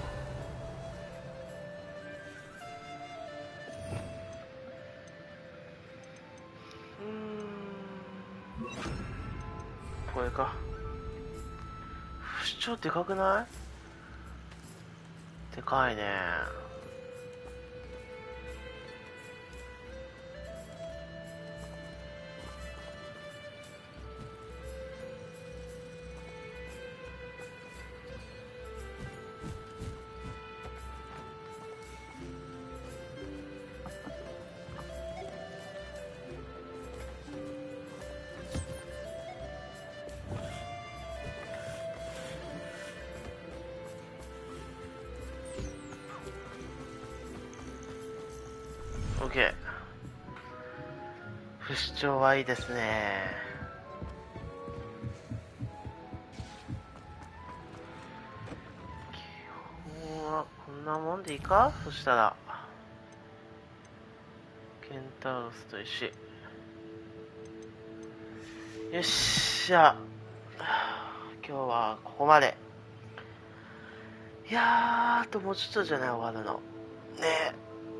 これか。不死鳥でかくない？でかいね。OK。不死鳥はいいですね。基本はこんなもんでいいか。そしたらケンタウロスと石。よっしゃ。今日はここまで。いやー、あともうちょっとじゃない、終わるのね。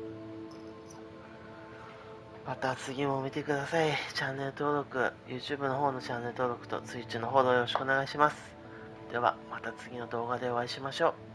また次も見てください。チャンネル登録、YouTube の方のチャンネル登録と Twitch のフォローよろしくお願いします。ではまた次の動画でお会いしましょう。